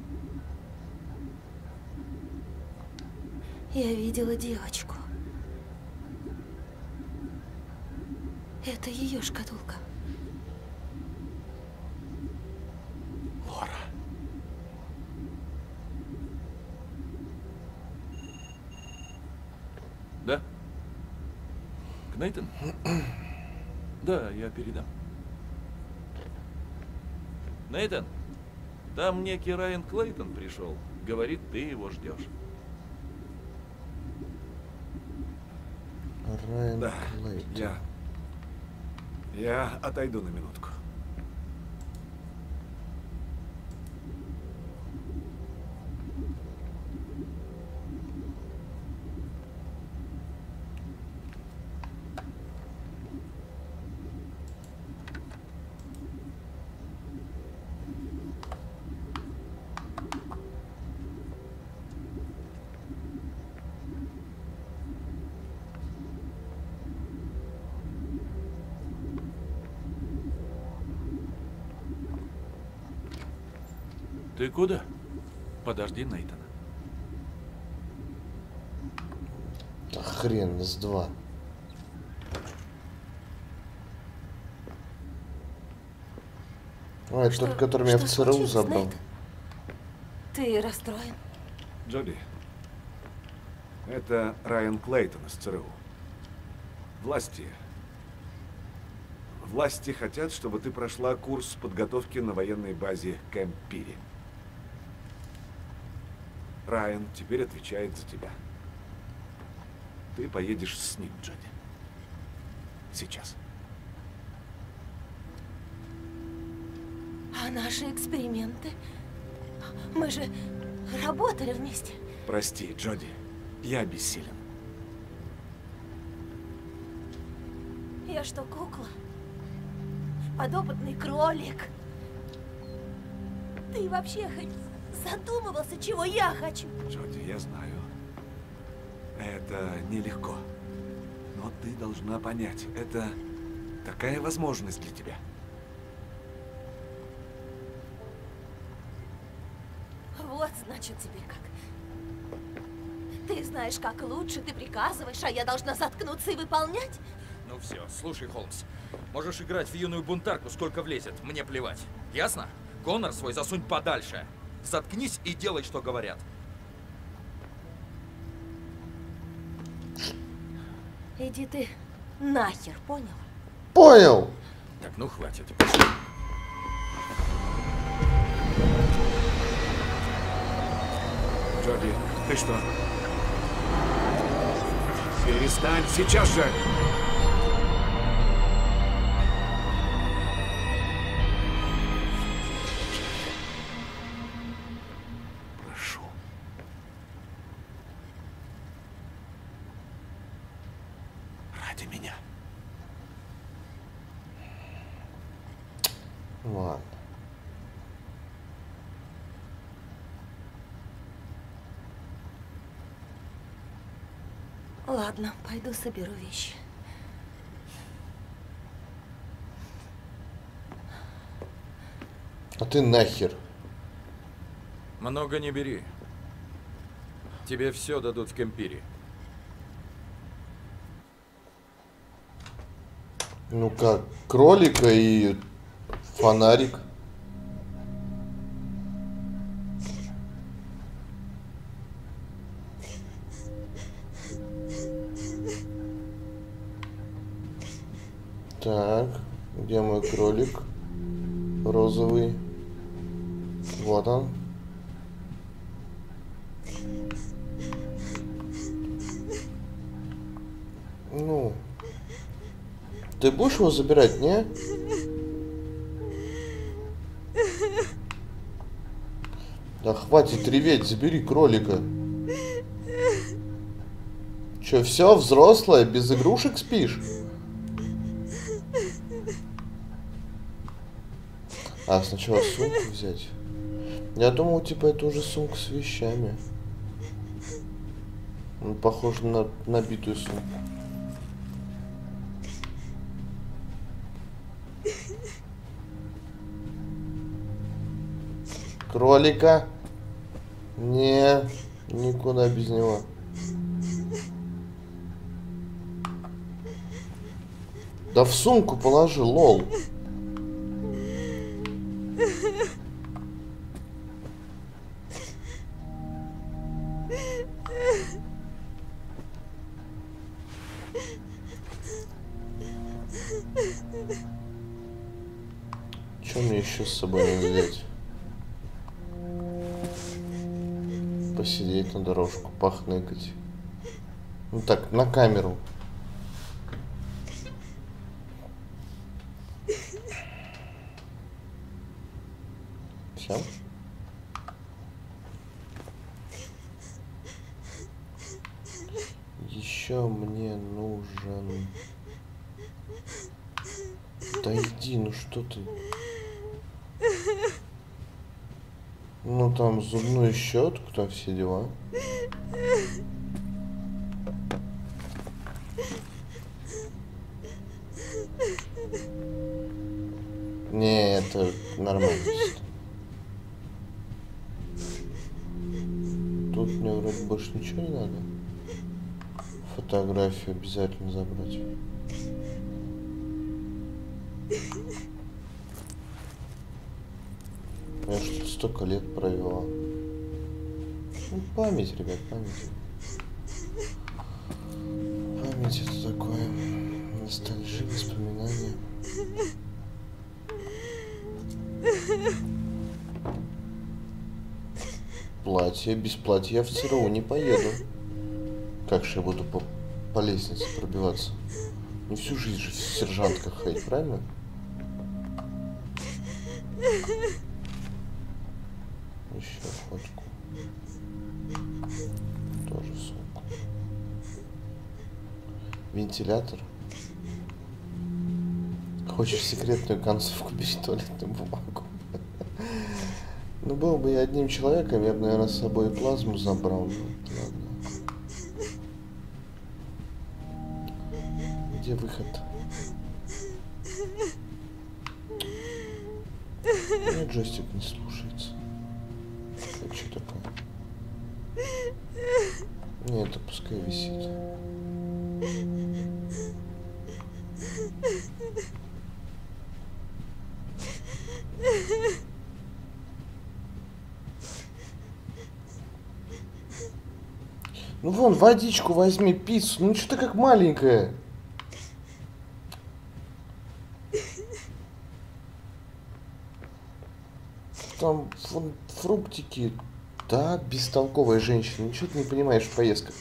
Я видела девочку. Это ее шкатулка. Лора. Да? Кнейтон? Да, я передам. Нейтан, там некий Райан Клейтон пришел. Говорит, ты его ждешь. Райан Да, Клейтон. я... Я отойду на минутку. Ты куда? Подожди Нейтана. А хрен с два. А, это Что- тот, который меня в что ЦРУ случилось, забрал. Нейтан? Ты расстроен? Джоди, это Райан Клейтон из ЦРУ. Власти. Власти хотят, чтобы ты прошла курс подготовки на военной базе Кэмп Пири. Райан теперь отвечает за тебя. Ты поедешь с ним, Джоди. Сейчас. А наши эксперименты? Мы же работали вместе. Прости, Джоди. Я бессилен. Я что, кукла? Подопытный кролик? Ты вообще хоть задумывался, чего я хочу? Джоди, я знаю. Это нелегко. Но ты должна понять, это такая возможность для тебя. Вот, значит, тебе как. Ты знаешь, как лучше, ты приказываешь, а я должна заткнуться и выполнять? Ну все, слушай, Холмс. Можешь играть в юную бунтарку, сколько влезет. Мне плевать. Ясно? Гонор свой засунь подальше. Заткнись и делай, что говорят. Иди ты нахер, понял? Понял. Так, ну хватит. Джоди, ты что? Перестань сейчас же! Прошу. Ради меня. Ладно. Ладно, пойду соберу вещи. А ты нахер. Много не бери. Тебе все дадут в Кемпире. Ну как, кролика и фонарик. Так, где мой кролик? Розовый. Вот он. Ну. Ты будешь его забирать, не? Да хватит реветь, забери кролика. Че, все, взрослая, без игрушек спишь? А, сначала сумку взять. Я думал, типа, это уже сумка с вещами. Он похож на набитую сумку. Кролика? Не, никуда без него. Да в сумку положи, лол. Что мне еще с собой надо взять? Посидеть на дорожку, похныкать. Ну так, на камеру. Все. Еще мне нужен... Да иди, ну что ты? Ну там зубную щетку, там все дела. Не, это нормально. Тут мне вроде больше ничего не надо. Фотографию обязательно забрать. Я что-то столько лет провела. Ну, память, ребят, память. Память это такое. Ностальжи, воспоминания. Платье. Без платья я в ЦРУ не поеду. Как же я буду по, по лестнице пробиваться? Не всю жизнь же в сержантках ходить, правильно? Еще фотку. Тоже сумку. Вентилятор. Хочешь секретную концовку, бери туалетную бумагу. Ну, был бы я одним человеком, я бы, наверное, с собой плазму забрал. Ну, ладно. Где выход? Мне джойстик не слушается. Это что такое? Не, это пускай висит. Ну вон, водичку возьми, пиццу. Ну что ты как маленькая? Там вон, фруктики. Да, бестолковая женщина. Ничего ты не понимаешь в поездках.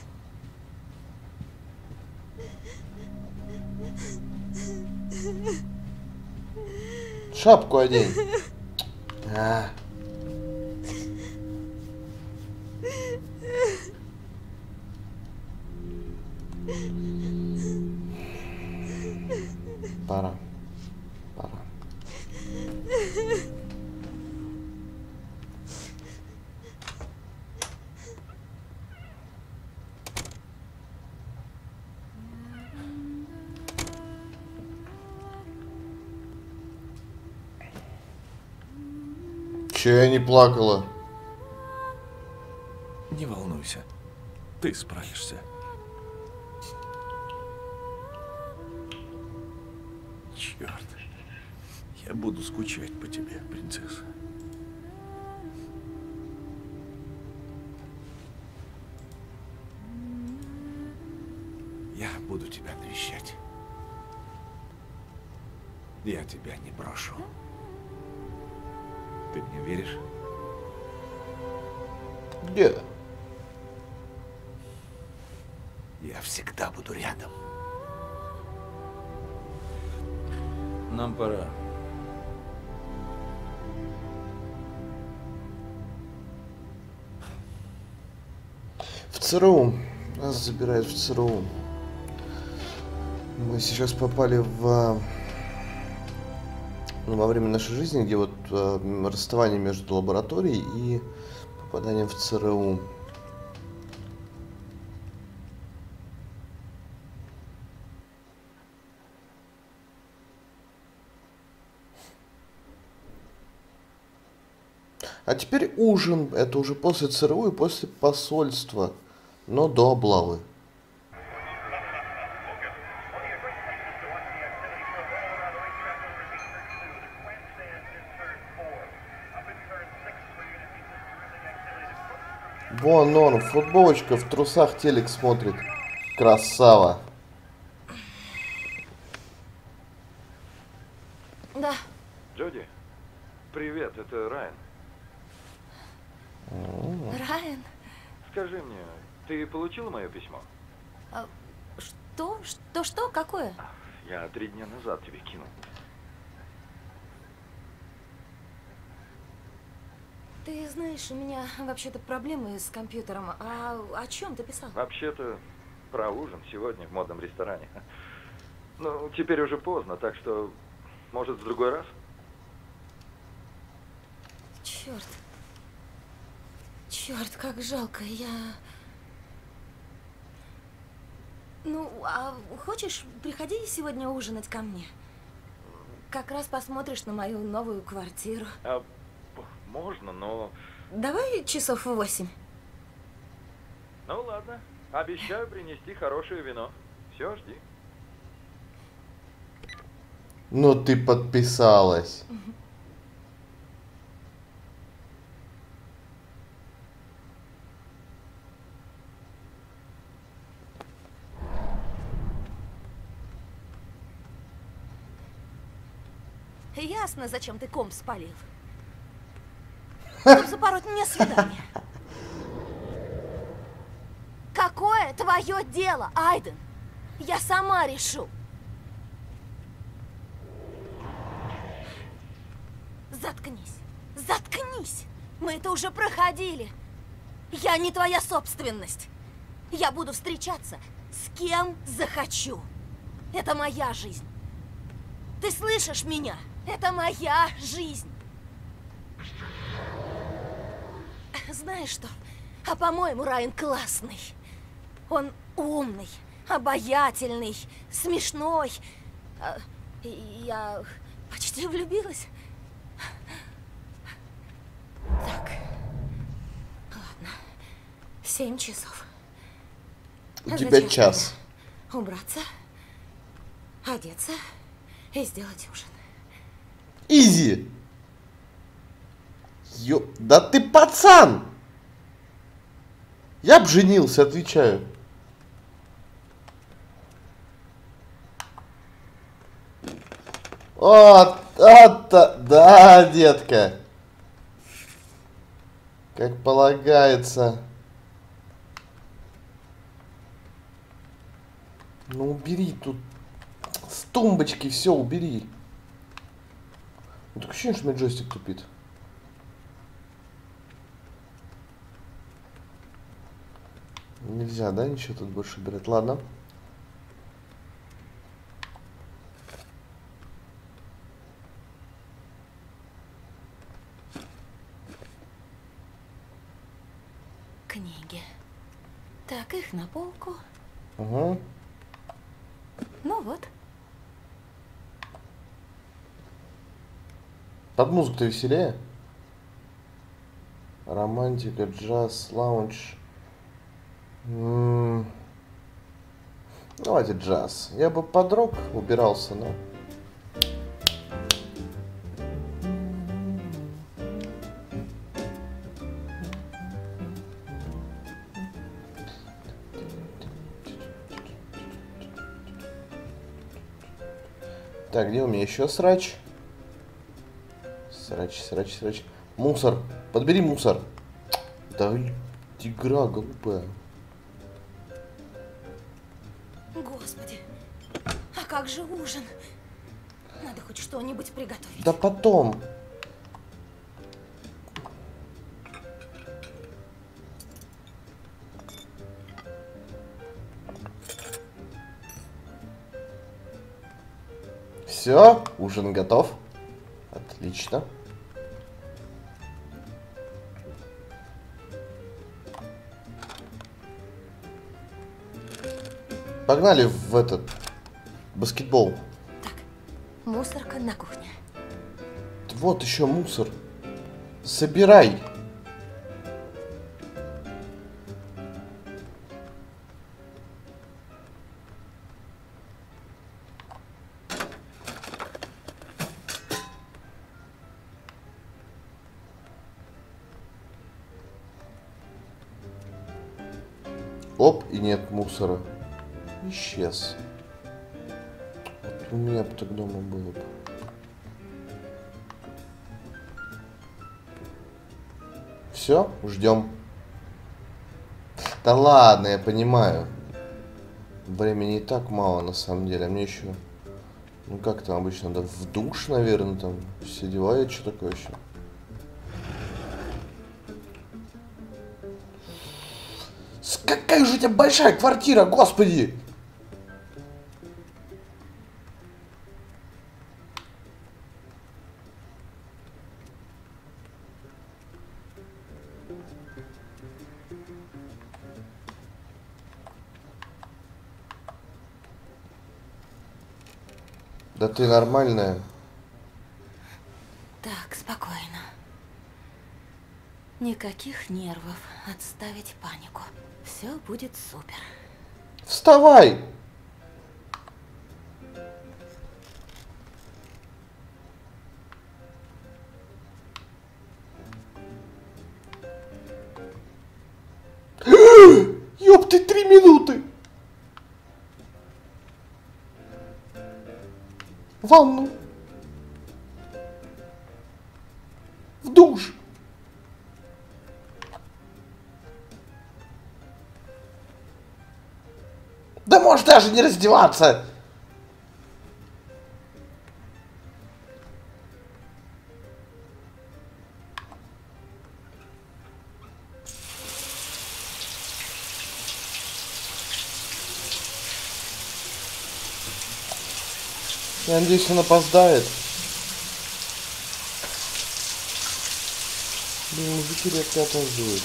Шапку одень. А. Пора. Пора. Че я не плакала? Не волнуйся, ты справишься. Черт, я буду скучать по тебе, принцесса. Я буду тебя навещать. Я тебя не брошу. Ты мне веришь? Где? Я всегда буду рядом. Нам пора. В ЦРУ. Нас забирают в ЦРУ. Мы сейчас попали в... Ну, во время нашей жизни, где вот э, расставание между лабораторией и попаданием в ЦРУ. А теперь ужин. Это уже после ЦРУ и после посольства, но до облавы. Вон он, футболочка, в трусах телек смотрит. Красава. Да. Джоди, привет, это Райан. Райан? Скажи мне, ты получила мое письмо? А, что? Что? Что? Какое? Я три дня назад тебе кинул. Ты знаешь, у меня вообще-то проблемы с компьютером. А о чем ты писал? Вообще-то про ужин сегодня в модном ресторане. Ну, теперь уже поздно, так что, может, в другой раз? Черт. Черт, как жалко. Я... Ну, а хочешь, приходи сегодня ужинать ко мне? Как раз посмотришь на мою новую квартиру. А, можно, но... Давай часов в восемь. Ну, ладно. Обещаю принести хорошее вино. Все, жди. Ну, ты подписалась. Ясно, зачем ты комп спалил. Чтобы запороть мне свидание. Какое твое дело, Айден? Я сама решу. Заткнись. Заткнись. Мы это уже проходили. Я не твоя собственность. Я буду встречаться с кем захочу. Это моя жизнь. Ты слышишь меня? Это моя жизнь. Знаешь что? А по-моему, Райан классный. Он умный, обаятельный, смешной. А, я почти влюбилась. Так. Ладно. Семь часов. У А тебя зачем час. мне убраться, одеться и сделать ужин. Изи! Ё... Да ты пацан! Я б женился, отвечаю. Вот, это, да, детка. Как полагается. Ну убери тут с тумбочки все, убери. Ну, так ощущение, что у меня джойстик тупит. Нельзя, да, ничего тут больше убирать. Ладно. Книги. Так, их на полку. Угу. Ну вот. Под музыку-то веселее. Романтика, джаз, лаунж. М-м. Давайте джаз. Я бы под рок убирался, но... Так, где у меня еще срач? Срач, срач, срач. Мусор. Подбери мусор. Да игра глупая. Господи, а как же ужин? Надо хоть что-нибудь приготовить. Да потом. Все, ужин готов. Отлично. Погнали в этот баскетбол. Мусорка на кухне. Вот еще мусор. Собирай. Оп, и нет мусора. Исчез. Вот у меня бы так дома было бы. Все, ждем. Да ладно, я понимаю. Времени и так мало на самом деле. А мне еще... Ну как там обычно? Да в душ, наверное, там все дела. И что такое еще? Какая же у тебя большая квартира, господи! Да ты нормальная. Так, спокойно. Никаких нервов. Отставить панику. Все будет супер. Вставай! Ёп ты, три минуты! В ванну. В душ. Да можешь даже не раздеваться. Я надеюсь, он опоздает. Блин, мужики редко опаздывают.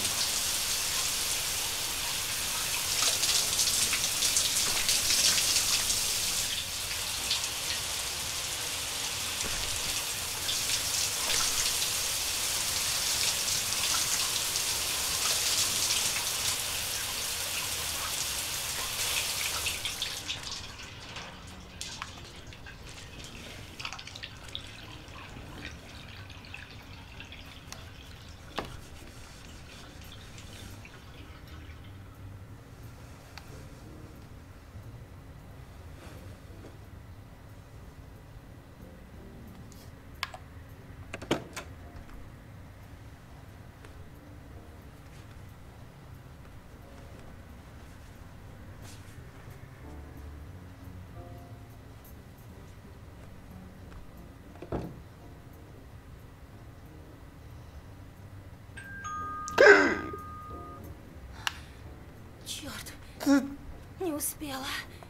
ты... Не успела.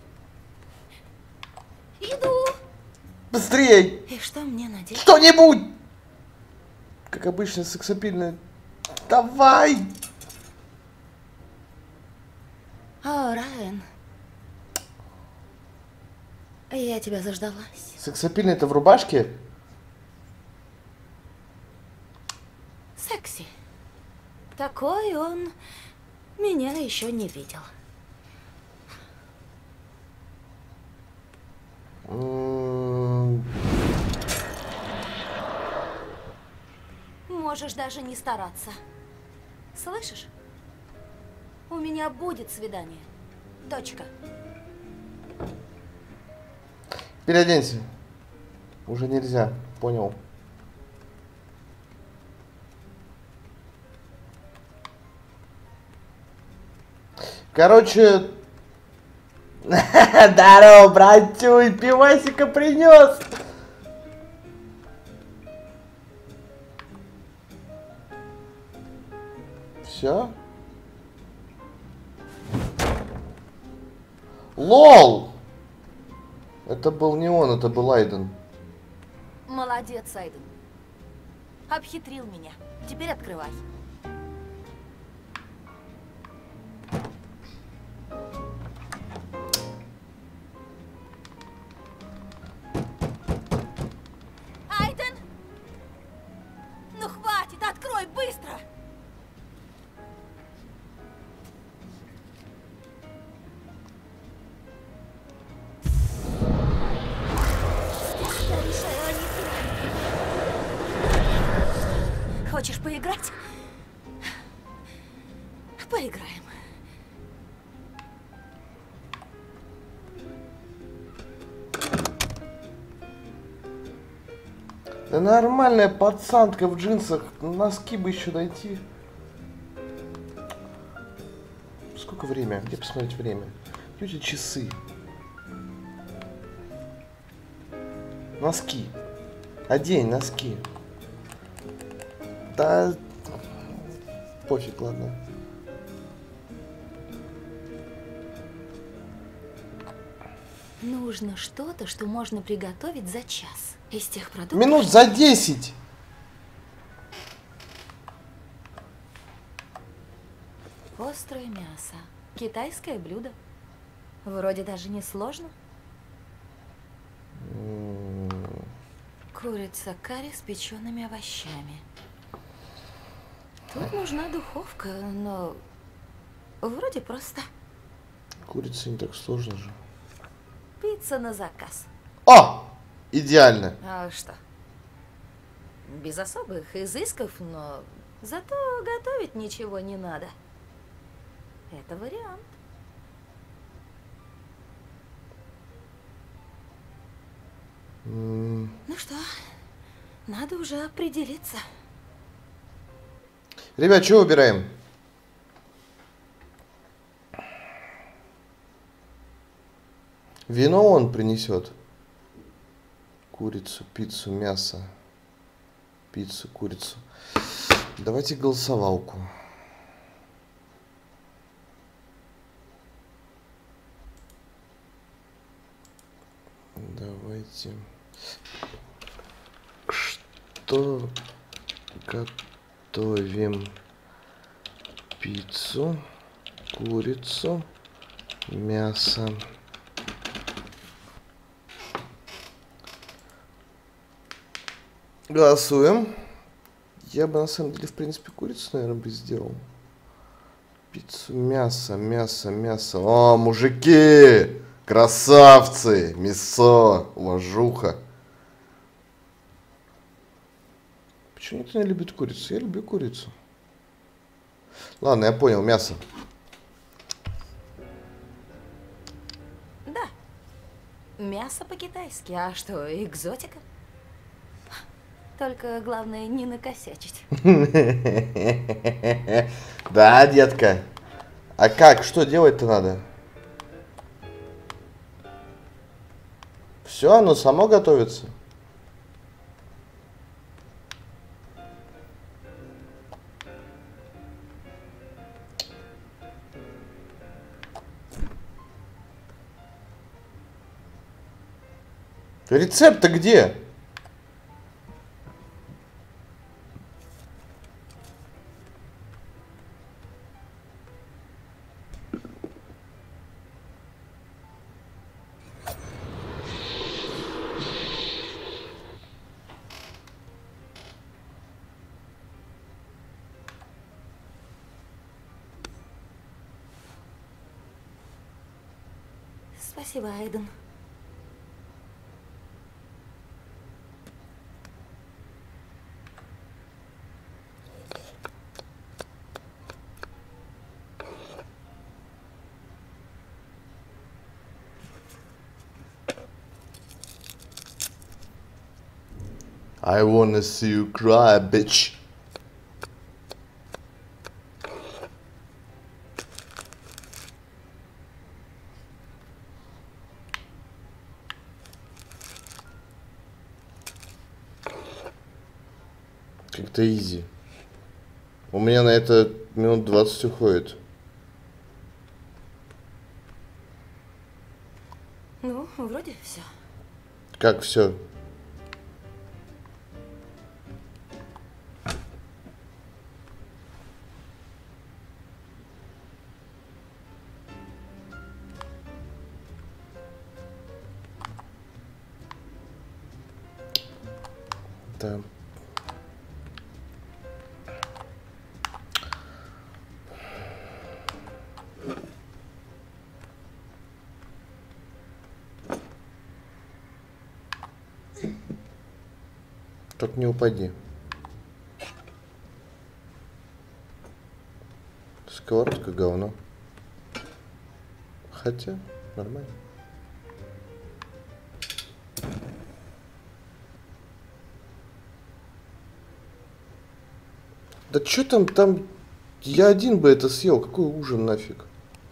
Иду. Быстрей! И что мне надеть? Что-нибудь! Как обычно, сексапильная. Давай! О, Райан. Я тебя заждалась. Сексапильный это в рубашке? Секси. Такой он меня еще не видел. М-м-м. Можешь даже не стараться. Слышишь? У меня будет свидание. Точка. Переоденься. Уже нельзя. Понял. Короче... Здорово, братюй, пивасика принес. Все? Лол! Это был не он, это был Айден. Молодец, Айден. Обхитрил меня. Теперь открывай. Айден! Ну хватит, открой быстро! Хочешь поиграть? Поиграем. Да нормальная пацанка в джинсах, носки бы еще найти. Сколько время? Где посмотреть время? Где эти часы? Носки. Одень носки. Да... Пофиг, ладно. Нужно что-то, что можно приготовить за час. Из тех продуктов... Минут за десять! Острое мясо. Китайское блюдо. Вроде даже не сложно. Курица карри с печеными овощами. Тут нужна духовка, но вроде просто. Курица не так сложно же. Пицца на заказ. О! Идеально. А что? Без особых изысков, но зато готовить ничего не надо. Это вариант. Mm. Ну что, надо уже определиться. Ребят, что выбираем? Вино он принесет. Курицу, пиццу, мясо. Пиццу, курицу. Давайте голосовалку. Давайте. Что готовим? Пиццу, курицу, мясо. Голосуем. Я бы на самом деле, в принципе, курицу, наверное, бы сделал. Пиццу, мясо, мясо, мясо. О, мужики! Красавцы! Мясо, уважуха. Почему никто не любит курицу? Я люблю курицу. Ладно, я понял, мясо. Да. Мясо по-китайски. А что, экзотика? Только главное не накосячить. Да, детка. А как? Что делать-то надо? Все, оно само готовится. Рецепт-то где? Спасибо, Айден. I wanna see you cry, bitch. Как-то изи. У меня на это минут двадцать уходит. Ну, вроде все. Как все? Да. Только не упади. Сковородка говно. Хотя, нормально. Да чё там, там... Я один бы это съел. Какой ужин нафиг?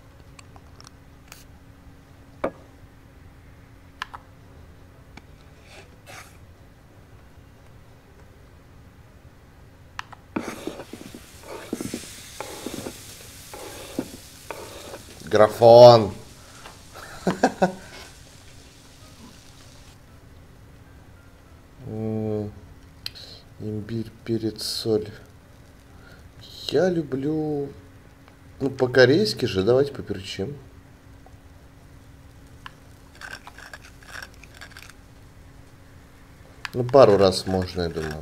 Графон. Имбирь, перец, соль. Я люблю, ну, по-корейски же, давайте поперчим. Ну, пару раз можно, я думаю.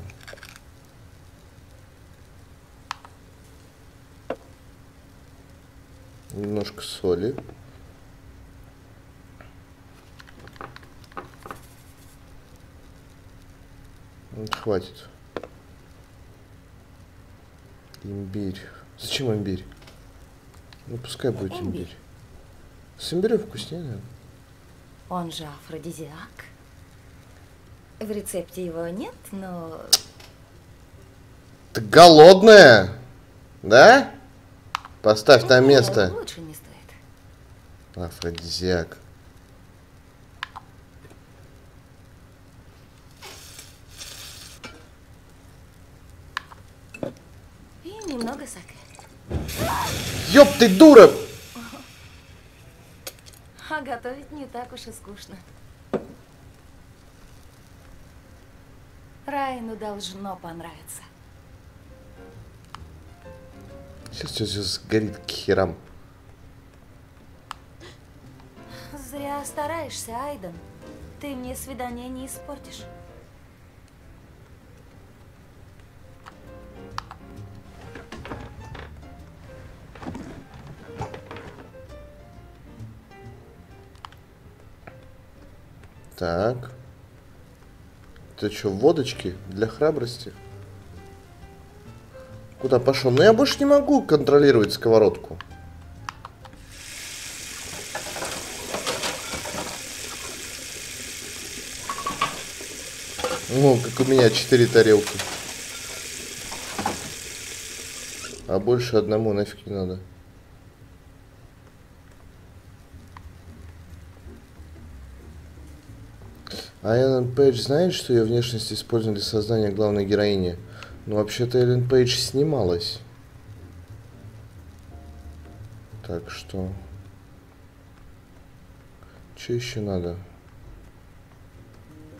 Немножко соли. Хватит. Имбирь. Зачем имбирь? Ну, пускай будет имбирь. имбирь. С имбирем вкуснее, наверное. Он же афродизиак. В рецепте его нет, но... Ты голодная? Да? Поставь на место. Лучше не стоит. Афродизиак. Немного саке. Ёб ты дура! А готовить не так уж и скучно. Райану должно понравиться. Сейчас все сгорит к херам. Зря стараешься, Айден. Ты мне свидание не испортишь. Так. Это что, водочки для храбрости? Куда пошел? Ну я больше не могу контролировать сковородку. Ну, как у меня четыре тарелки. А больше одному нафиг не надо. А Эллен Пейдж знает, что ее внешность использовали для создания главной героини? Ну, вообще-то Эллен Пейдж снималась. Так что... Что еще надо?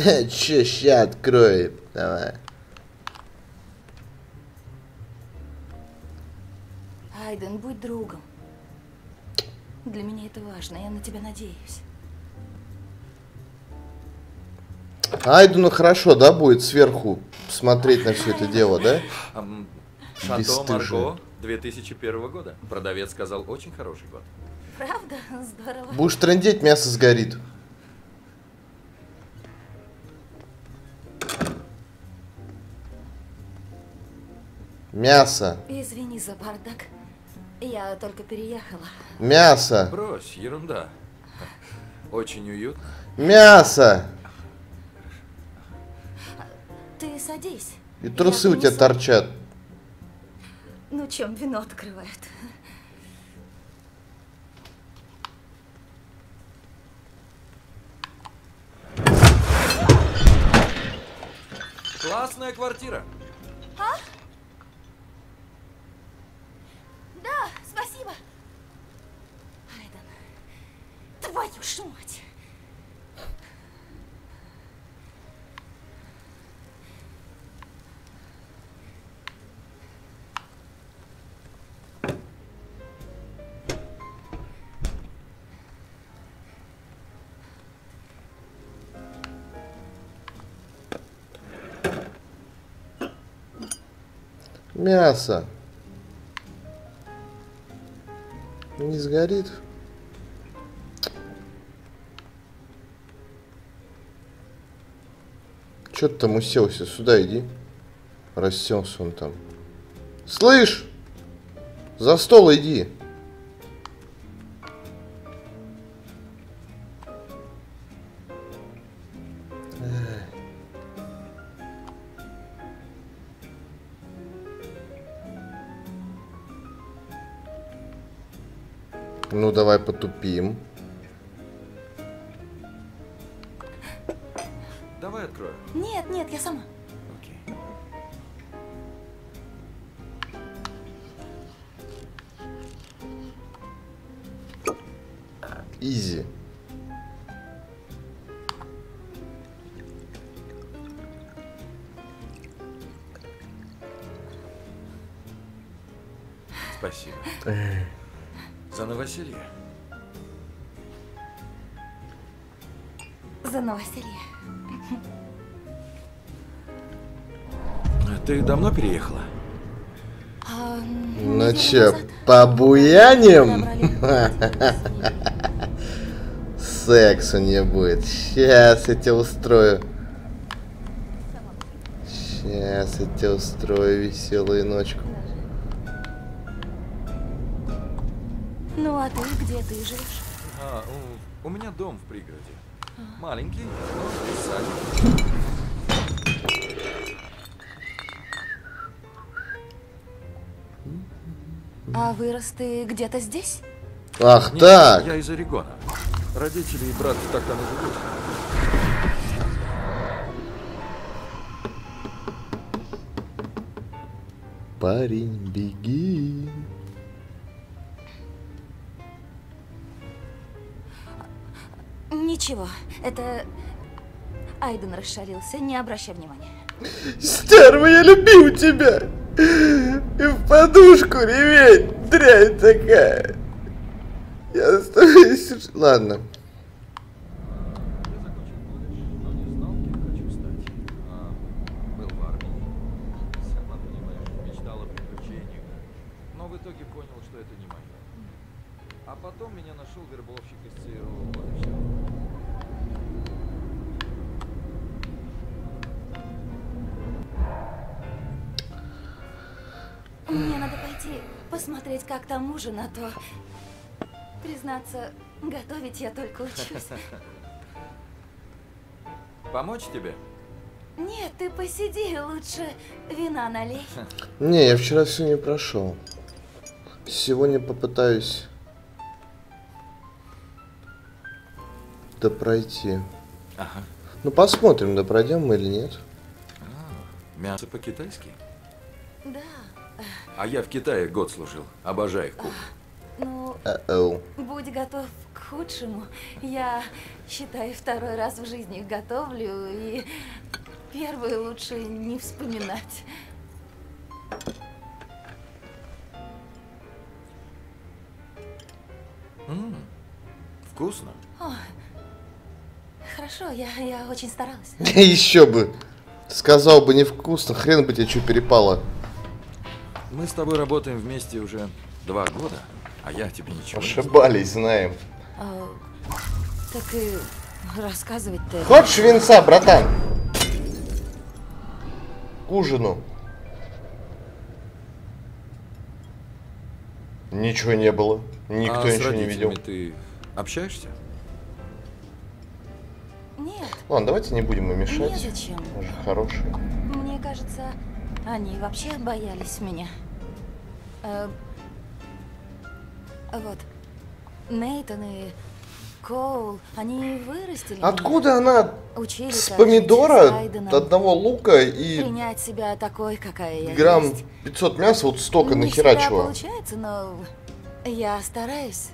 Че, ща откроем. Давай. Айден, будь другом. Для меня это важно, я на тебя надеюсь. Айдену хорошо, да, будет сверху смотреть на все это дело, да? Um, Шато Марго две тысячи первого года. Продавец сказал, очень хороший год. Правда? Здорово. Будешь трындеть, мясо сгорит. Мясо. Извини за бардак. Я только переехала. Мясо. Брось, ерунда. Очень уютно. Мясо. Ты садись. И трусы у тебя торчат. Ну чем, вино открывает. Классная квартира. А? Да, спасибо. Айден, твою ж мать. Мясо. Не сгорит. Чё ты там уселся? Сюда иди. Расселся он там. Слышь! За стол иди. Ну, давай потупим. Давай открою. Нет, нет, я сама. Окей. Изи. Спасибо. За новоселье. За новоселье. Ты давно переехала? А, ну чё, побуяним? Секс у нее будет. Сейчас я тебе устрою. Сейчас я тебе устрою веселую ночку. Ну а ты где ты живешь? А, у, у меня дом в пригороде. А. Маленький, но садик. А вырос ты где-то здесь? Ах Нет, так! Я из Орегона. Родители и брат так там и живут. Парень, беги. Ничего, это Айден расшалился, не обращай внимания. Стерва, я любил тебя! И в подушку реветь, дрянь такая! Я оставаюсь... Ладно. А потом меня нашел вербовщик из ЦРУ. Вот и все. Мне надо пойти посмотреть, как там ужин, а то, признаться, готовить я только учусь. Помочь тебе? Нет, ты посиди, лучше вина налей. Не, я вчера все не прошел. Сегодня попытаюсь допройти. Ага. Ну посмотрим, допройдем мы или нет. А, мясо по-китайски? Да. А я в Китае год служил. Обожаю их кухню. Ну, Uh-oh. будь готов к худшему. Я, считай, второй раз в жизни готовлю, и первый лучше не вспоминать. М-м, вкусно. О, хорошо, я, я очень старалась. Еще бы. Сказал бы невкусно, хрен бы тебе что перепало. Мы с тобой работаем вместе уже два года, а я тебе ничего не Ошибались, знаем. А, так и рассказывать-то... Хочешь винца, братан? К ужину. Ничего не было. Никто а ничего с не видел. ты общаешься? Нет. Ладно, давайте не будем им мешать. Незачем. Он же хороший. Мне кажется, они вообще боялись меня. Э, вот. Нейтан и Коул, они вырастили Откуда меня. она Учили, с как помидора, жить с Айденом, одного лука и принять себя такой, какая я грамм есть. пятьсот мяса вот столько Не всегда нахерачила? получается, но я стараюсь.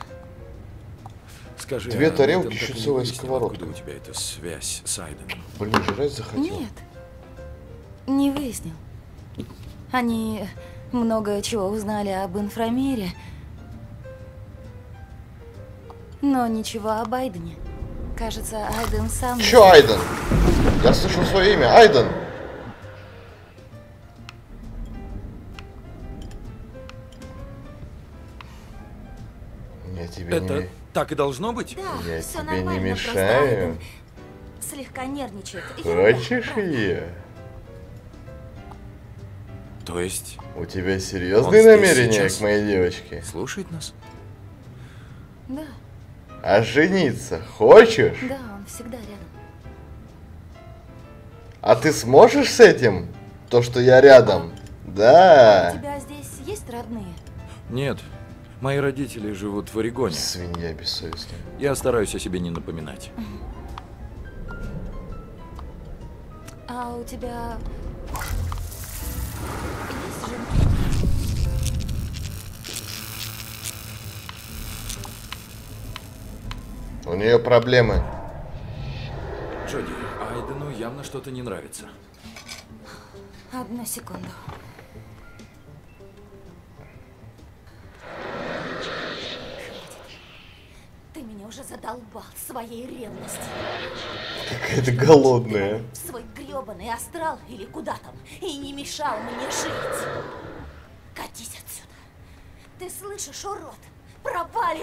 Скажи, Две а тарелки, Нейтан так еще и не целая выяснил, сковородка. откуда у тебя эта связь с Айденом? Блин, жрать захотел. Нет, не выяснил. Они много чего узнали об инфрамире, но ничего об Айдене. Кажется, Айден сам... не Чё Айден? Я слышал свое имя. Айден. Я тебе Это не... так и должно быть? Да, Я все тебе не нормально, просто мешаю. Айден слегка нервничает. Ерунда, Хочешь правда. ее? То есть... У тебя Он серьезные здесь намерения сейчас к моей девочке? слушает нас? Да, А жениться хочешь? да, он всегда рядом. А ты сможешь с этим? То, что я рядом? Да. У тебя здесь есть родные? Нет. Мои родители живут в Орегоне. Свинья бессовестная. Я стараюсь о себе не напоминать. А у тебя есть жена? У нее проблемы. Джоди, Айдену явно что-то не нравится. Одну секунду. Ты меня уже задолбал своей ревностью. Какая-то голодная. В свой грёбаный астрал или куда там, и не мешал мне жить. Катись отсюда. Ты слышишь, урод? Проваливай!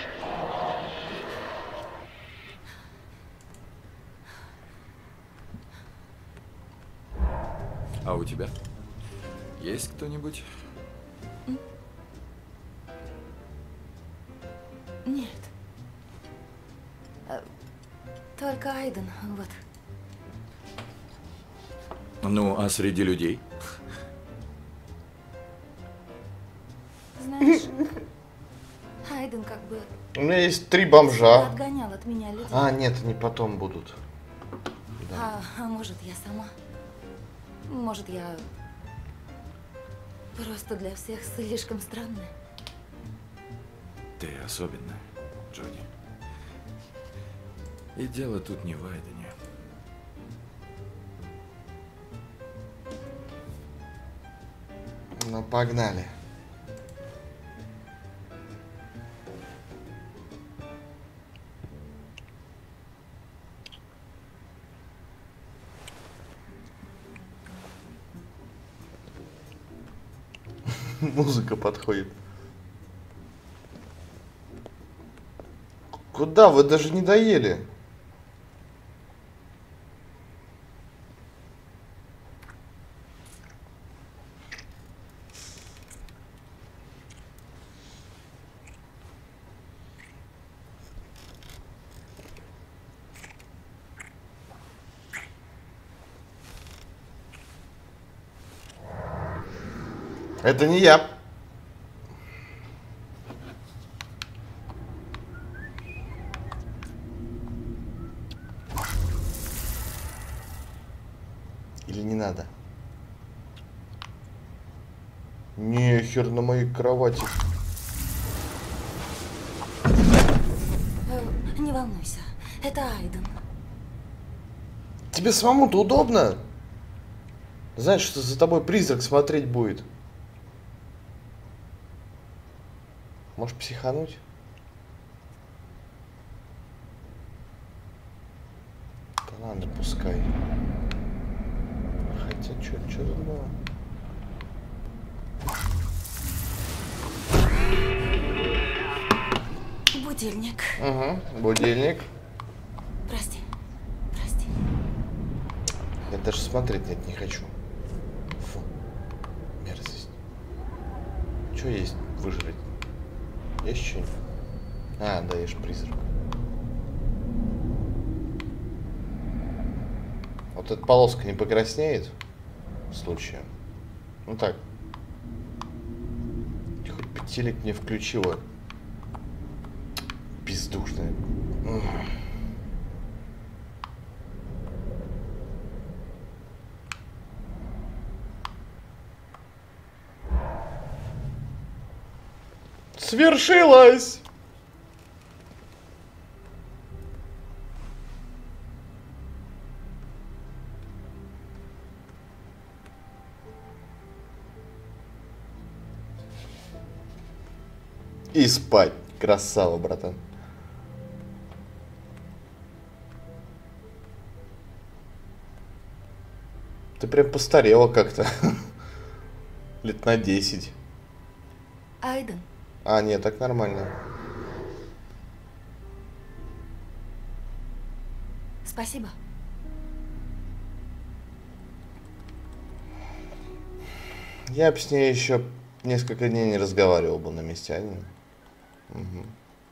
А у тебя? Есть кто-нибудь? Нет. Э, Только Айден, вот. Ну, а среди людей? Знаешь, Айден как бы У меня есть три бомжа. отгонял от меня людей. А, нет, они потом будут. А, а может, я сама? Может, я просто для всех слишком странная? Ты особенная, Джоди. И дело тут не в Айдене. Ну, погнали. Музыка подходит. Куда? Вы даже не доели. Это не я. Или не надо? Нехер на моей кровати. волнуйся, это Айден. Тебе самому-то удобно? Знаешь, что за тобой призрак смотреть будет. Можешь психануть? Да ладно, пускай. Хотя, что, что тут было? Будильник. Угу, будильник. Прости, прости. Я даже смотреть на это не хочу. Фу, мерзость. Что есть выжрать? Есть что-нибудь? А, да, ешь призрак. Вот эта полоска не покраснеет в случае? Ну так. Хоть пятилик не включила. Бездушная. Свершилось! И спать. Красава, братан. Ты прям постарела как-то. Лет на десять. Айден. А, нет, так нормально. Спасибо. Я бы с ней еще несколько дней не разговаривал бы на месте Ани. Угу.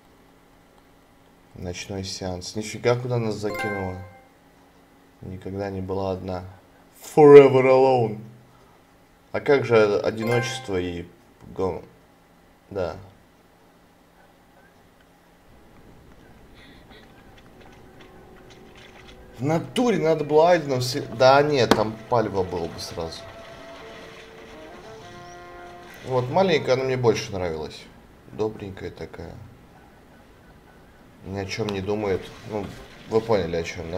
Ночной сеанс. Нифига, куда нас закинуло. Никогда не была одна. Forever alone. А как же одиночество и... Да. В натуре надо было Айденом... Да нет, там пальва было бы сразу. Вот, маленькая она мне больше нравилась. Добренькая такая. Ни о чем не думает. Ну, вы поняли о чем, да?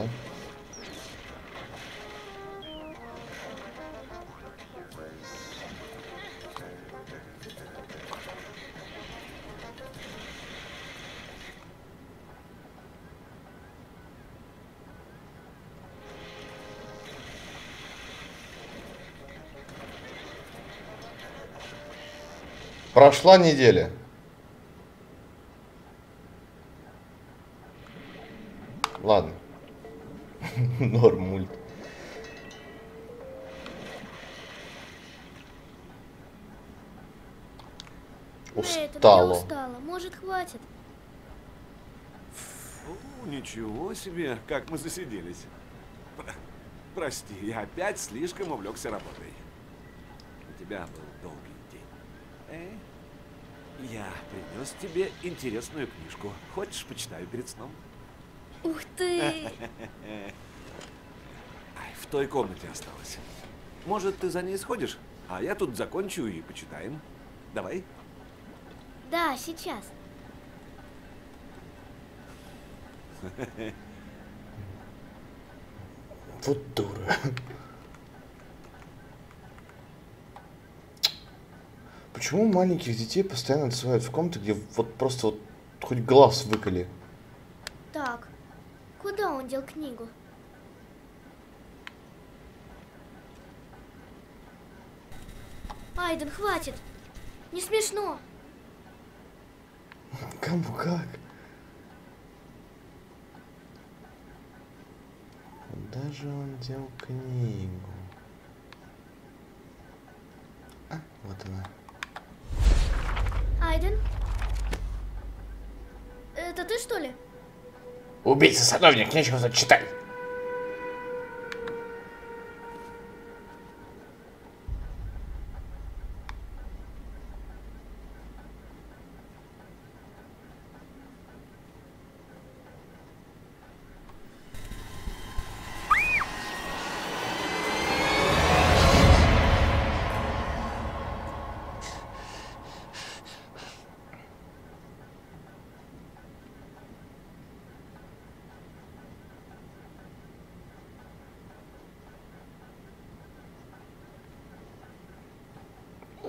Прошла неделя. Ладно. Норм мульт. Устала. Я устала. Может, хватит? Фу, ничего себе, как мы засиделись. Про- Прости, я опять слишком увлекся работой. У тебя был долгий день. Эй, я принес тебе интересную книжку. Хочешь, почитаю перед сном? Ух ты! Ай, в той комнате осталось. Может, ты за ней сходишь? А я тут закончу и почитаем. Давай. Да, сейчас. Вот дура. Почему маленьких детей постоянно отсылают в комнаты, где вот просто вот хоть глаз выколи? Так, куда он дел книгу? Айден, хватит! Не смешно! Кому как? Даже он дел книгу. А, вот она. Айден? Это ты, что ли? Убийца-садовник, нечего тут читать.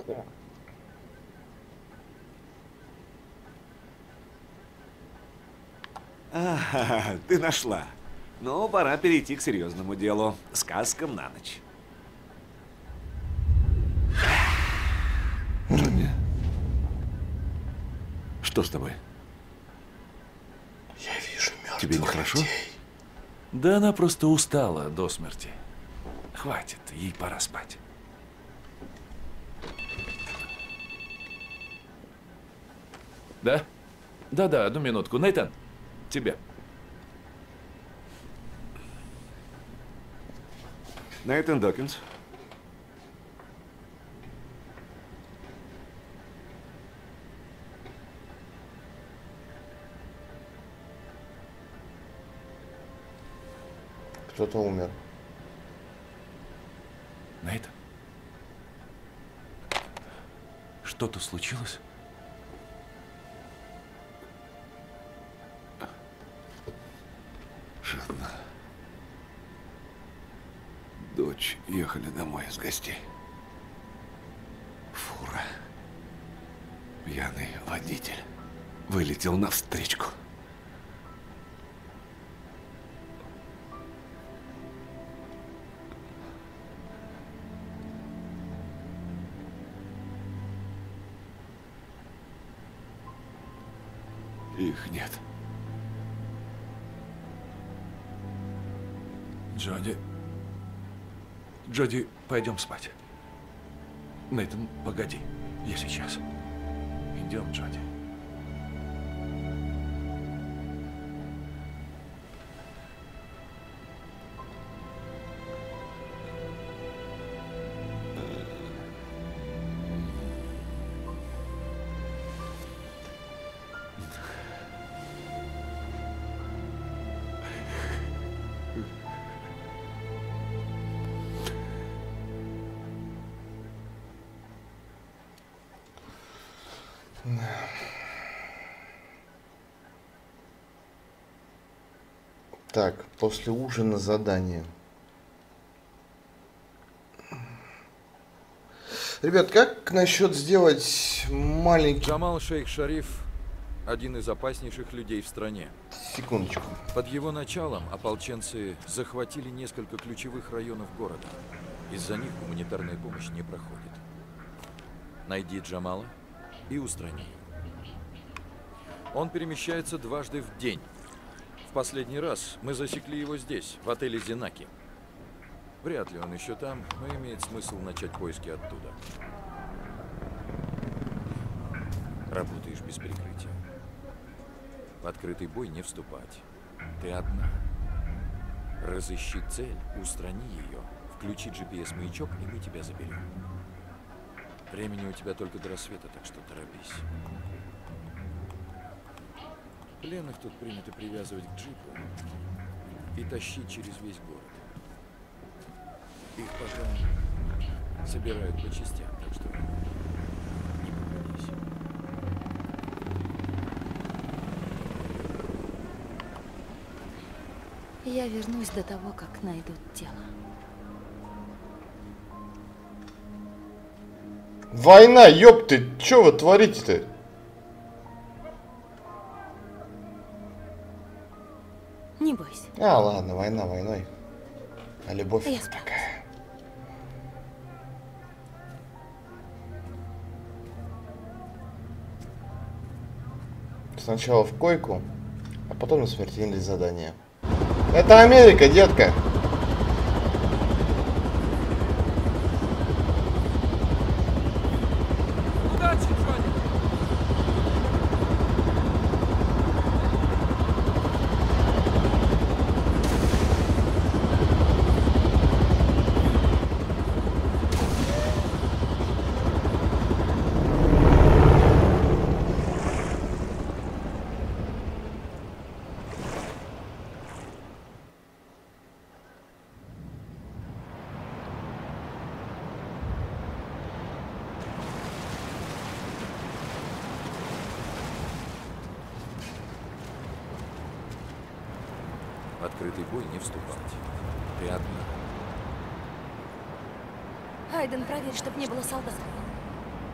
А, ты нашла. Ну, пора перейти к серьезному делу. Сказкам на ночь. Джонни. Что с тобой? Я вижу мертвых Тебе нехорошо? людей. Да она просто устала до смерти. Хватит, ей пора спать. Да? Да-да, одну минутку. Нейтан, тебе. Нейтан Докинс. Кто-то умер. Нейтан? Что-то случилось? Жанна. Дочь ехали домой с гостей. Фура. Пьяный водитель вылетел навстречку. Их нет. Джоди. Джоди, пойдем спать. Нейтан, погоди. Я сейчас. Идем, Джоди. Так, после ужина задание. Ребят, как насчет сделать маленький... Джамал Шейх Шариф – один из опаснейших людей в стране. Секундочку. Под его началом ополченцы захватили несколько ключевых районов города. Из-за них гуманитарная помощь не проходит. Найди Джамала и устрани. Он перемещается дважды в день. В последний раз мы засекли его здесь, в отеле Зенаки. Вряд ли он еще там, но имеет смысл начать поиски оттуда. Работаешь без прикрытия. В открытый бой не вступать. Ты одна. Разыщи цель, устрани ее, включи джи пи эс-маячок, и мы тебя заберем. Времени у тебя только до рассвета, так что торопись. Пленных тут принято привязывать к джипу и тащить через весь город. Их пока собирают по частям, так что не попадись. Я вернусь до того, как найдут тело. Война, ёпты, чё вы творите-то? Не бойся. А, ладно, война войной. А любовь Я такая. Сначала в койку, а потом на смертельное задание. Это Америка, детка. Удачи, Джонни! В открытый бой не вступать. Ты одна. Айден, проверь, чтобы не было солдат.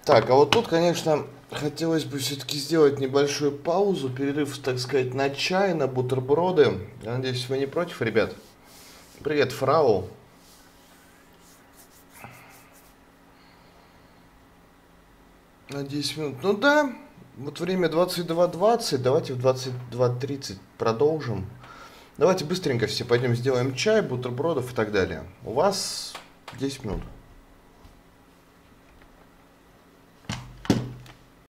Так, а вот тут, конечно, хотелось бы все-таки сделать небольшую паузу, перерыв, так сказать, на чай, на бутерброды. Я надеюсь, вы не против, ребят? Привет, фрау. На десять минут. Ну да, вот время двадцать два двадцать, давайте в двадцать два тридцать продолжим. Давайте быстренько все пойдем сделаем чай, бутербродов и так далее. У вас десять минут.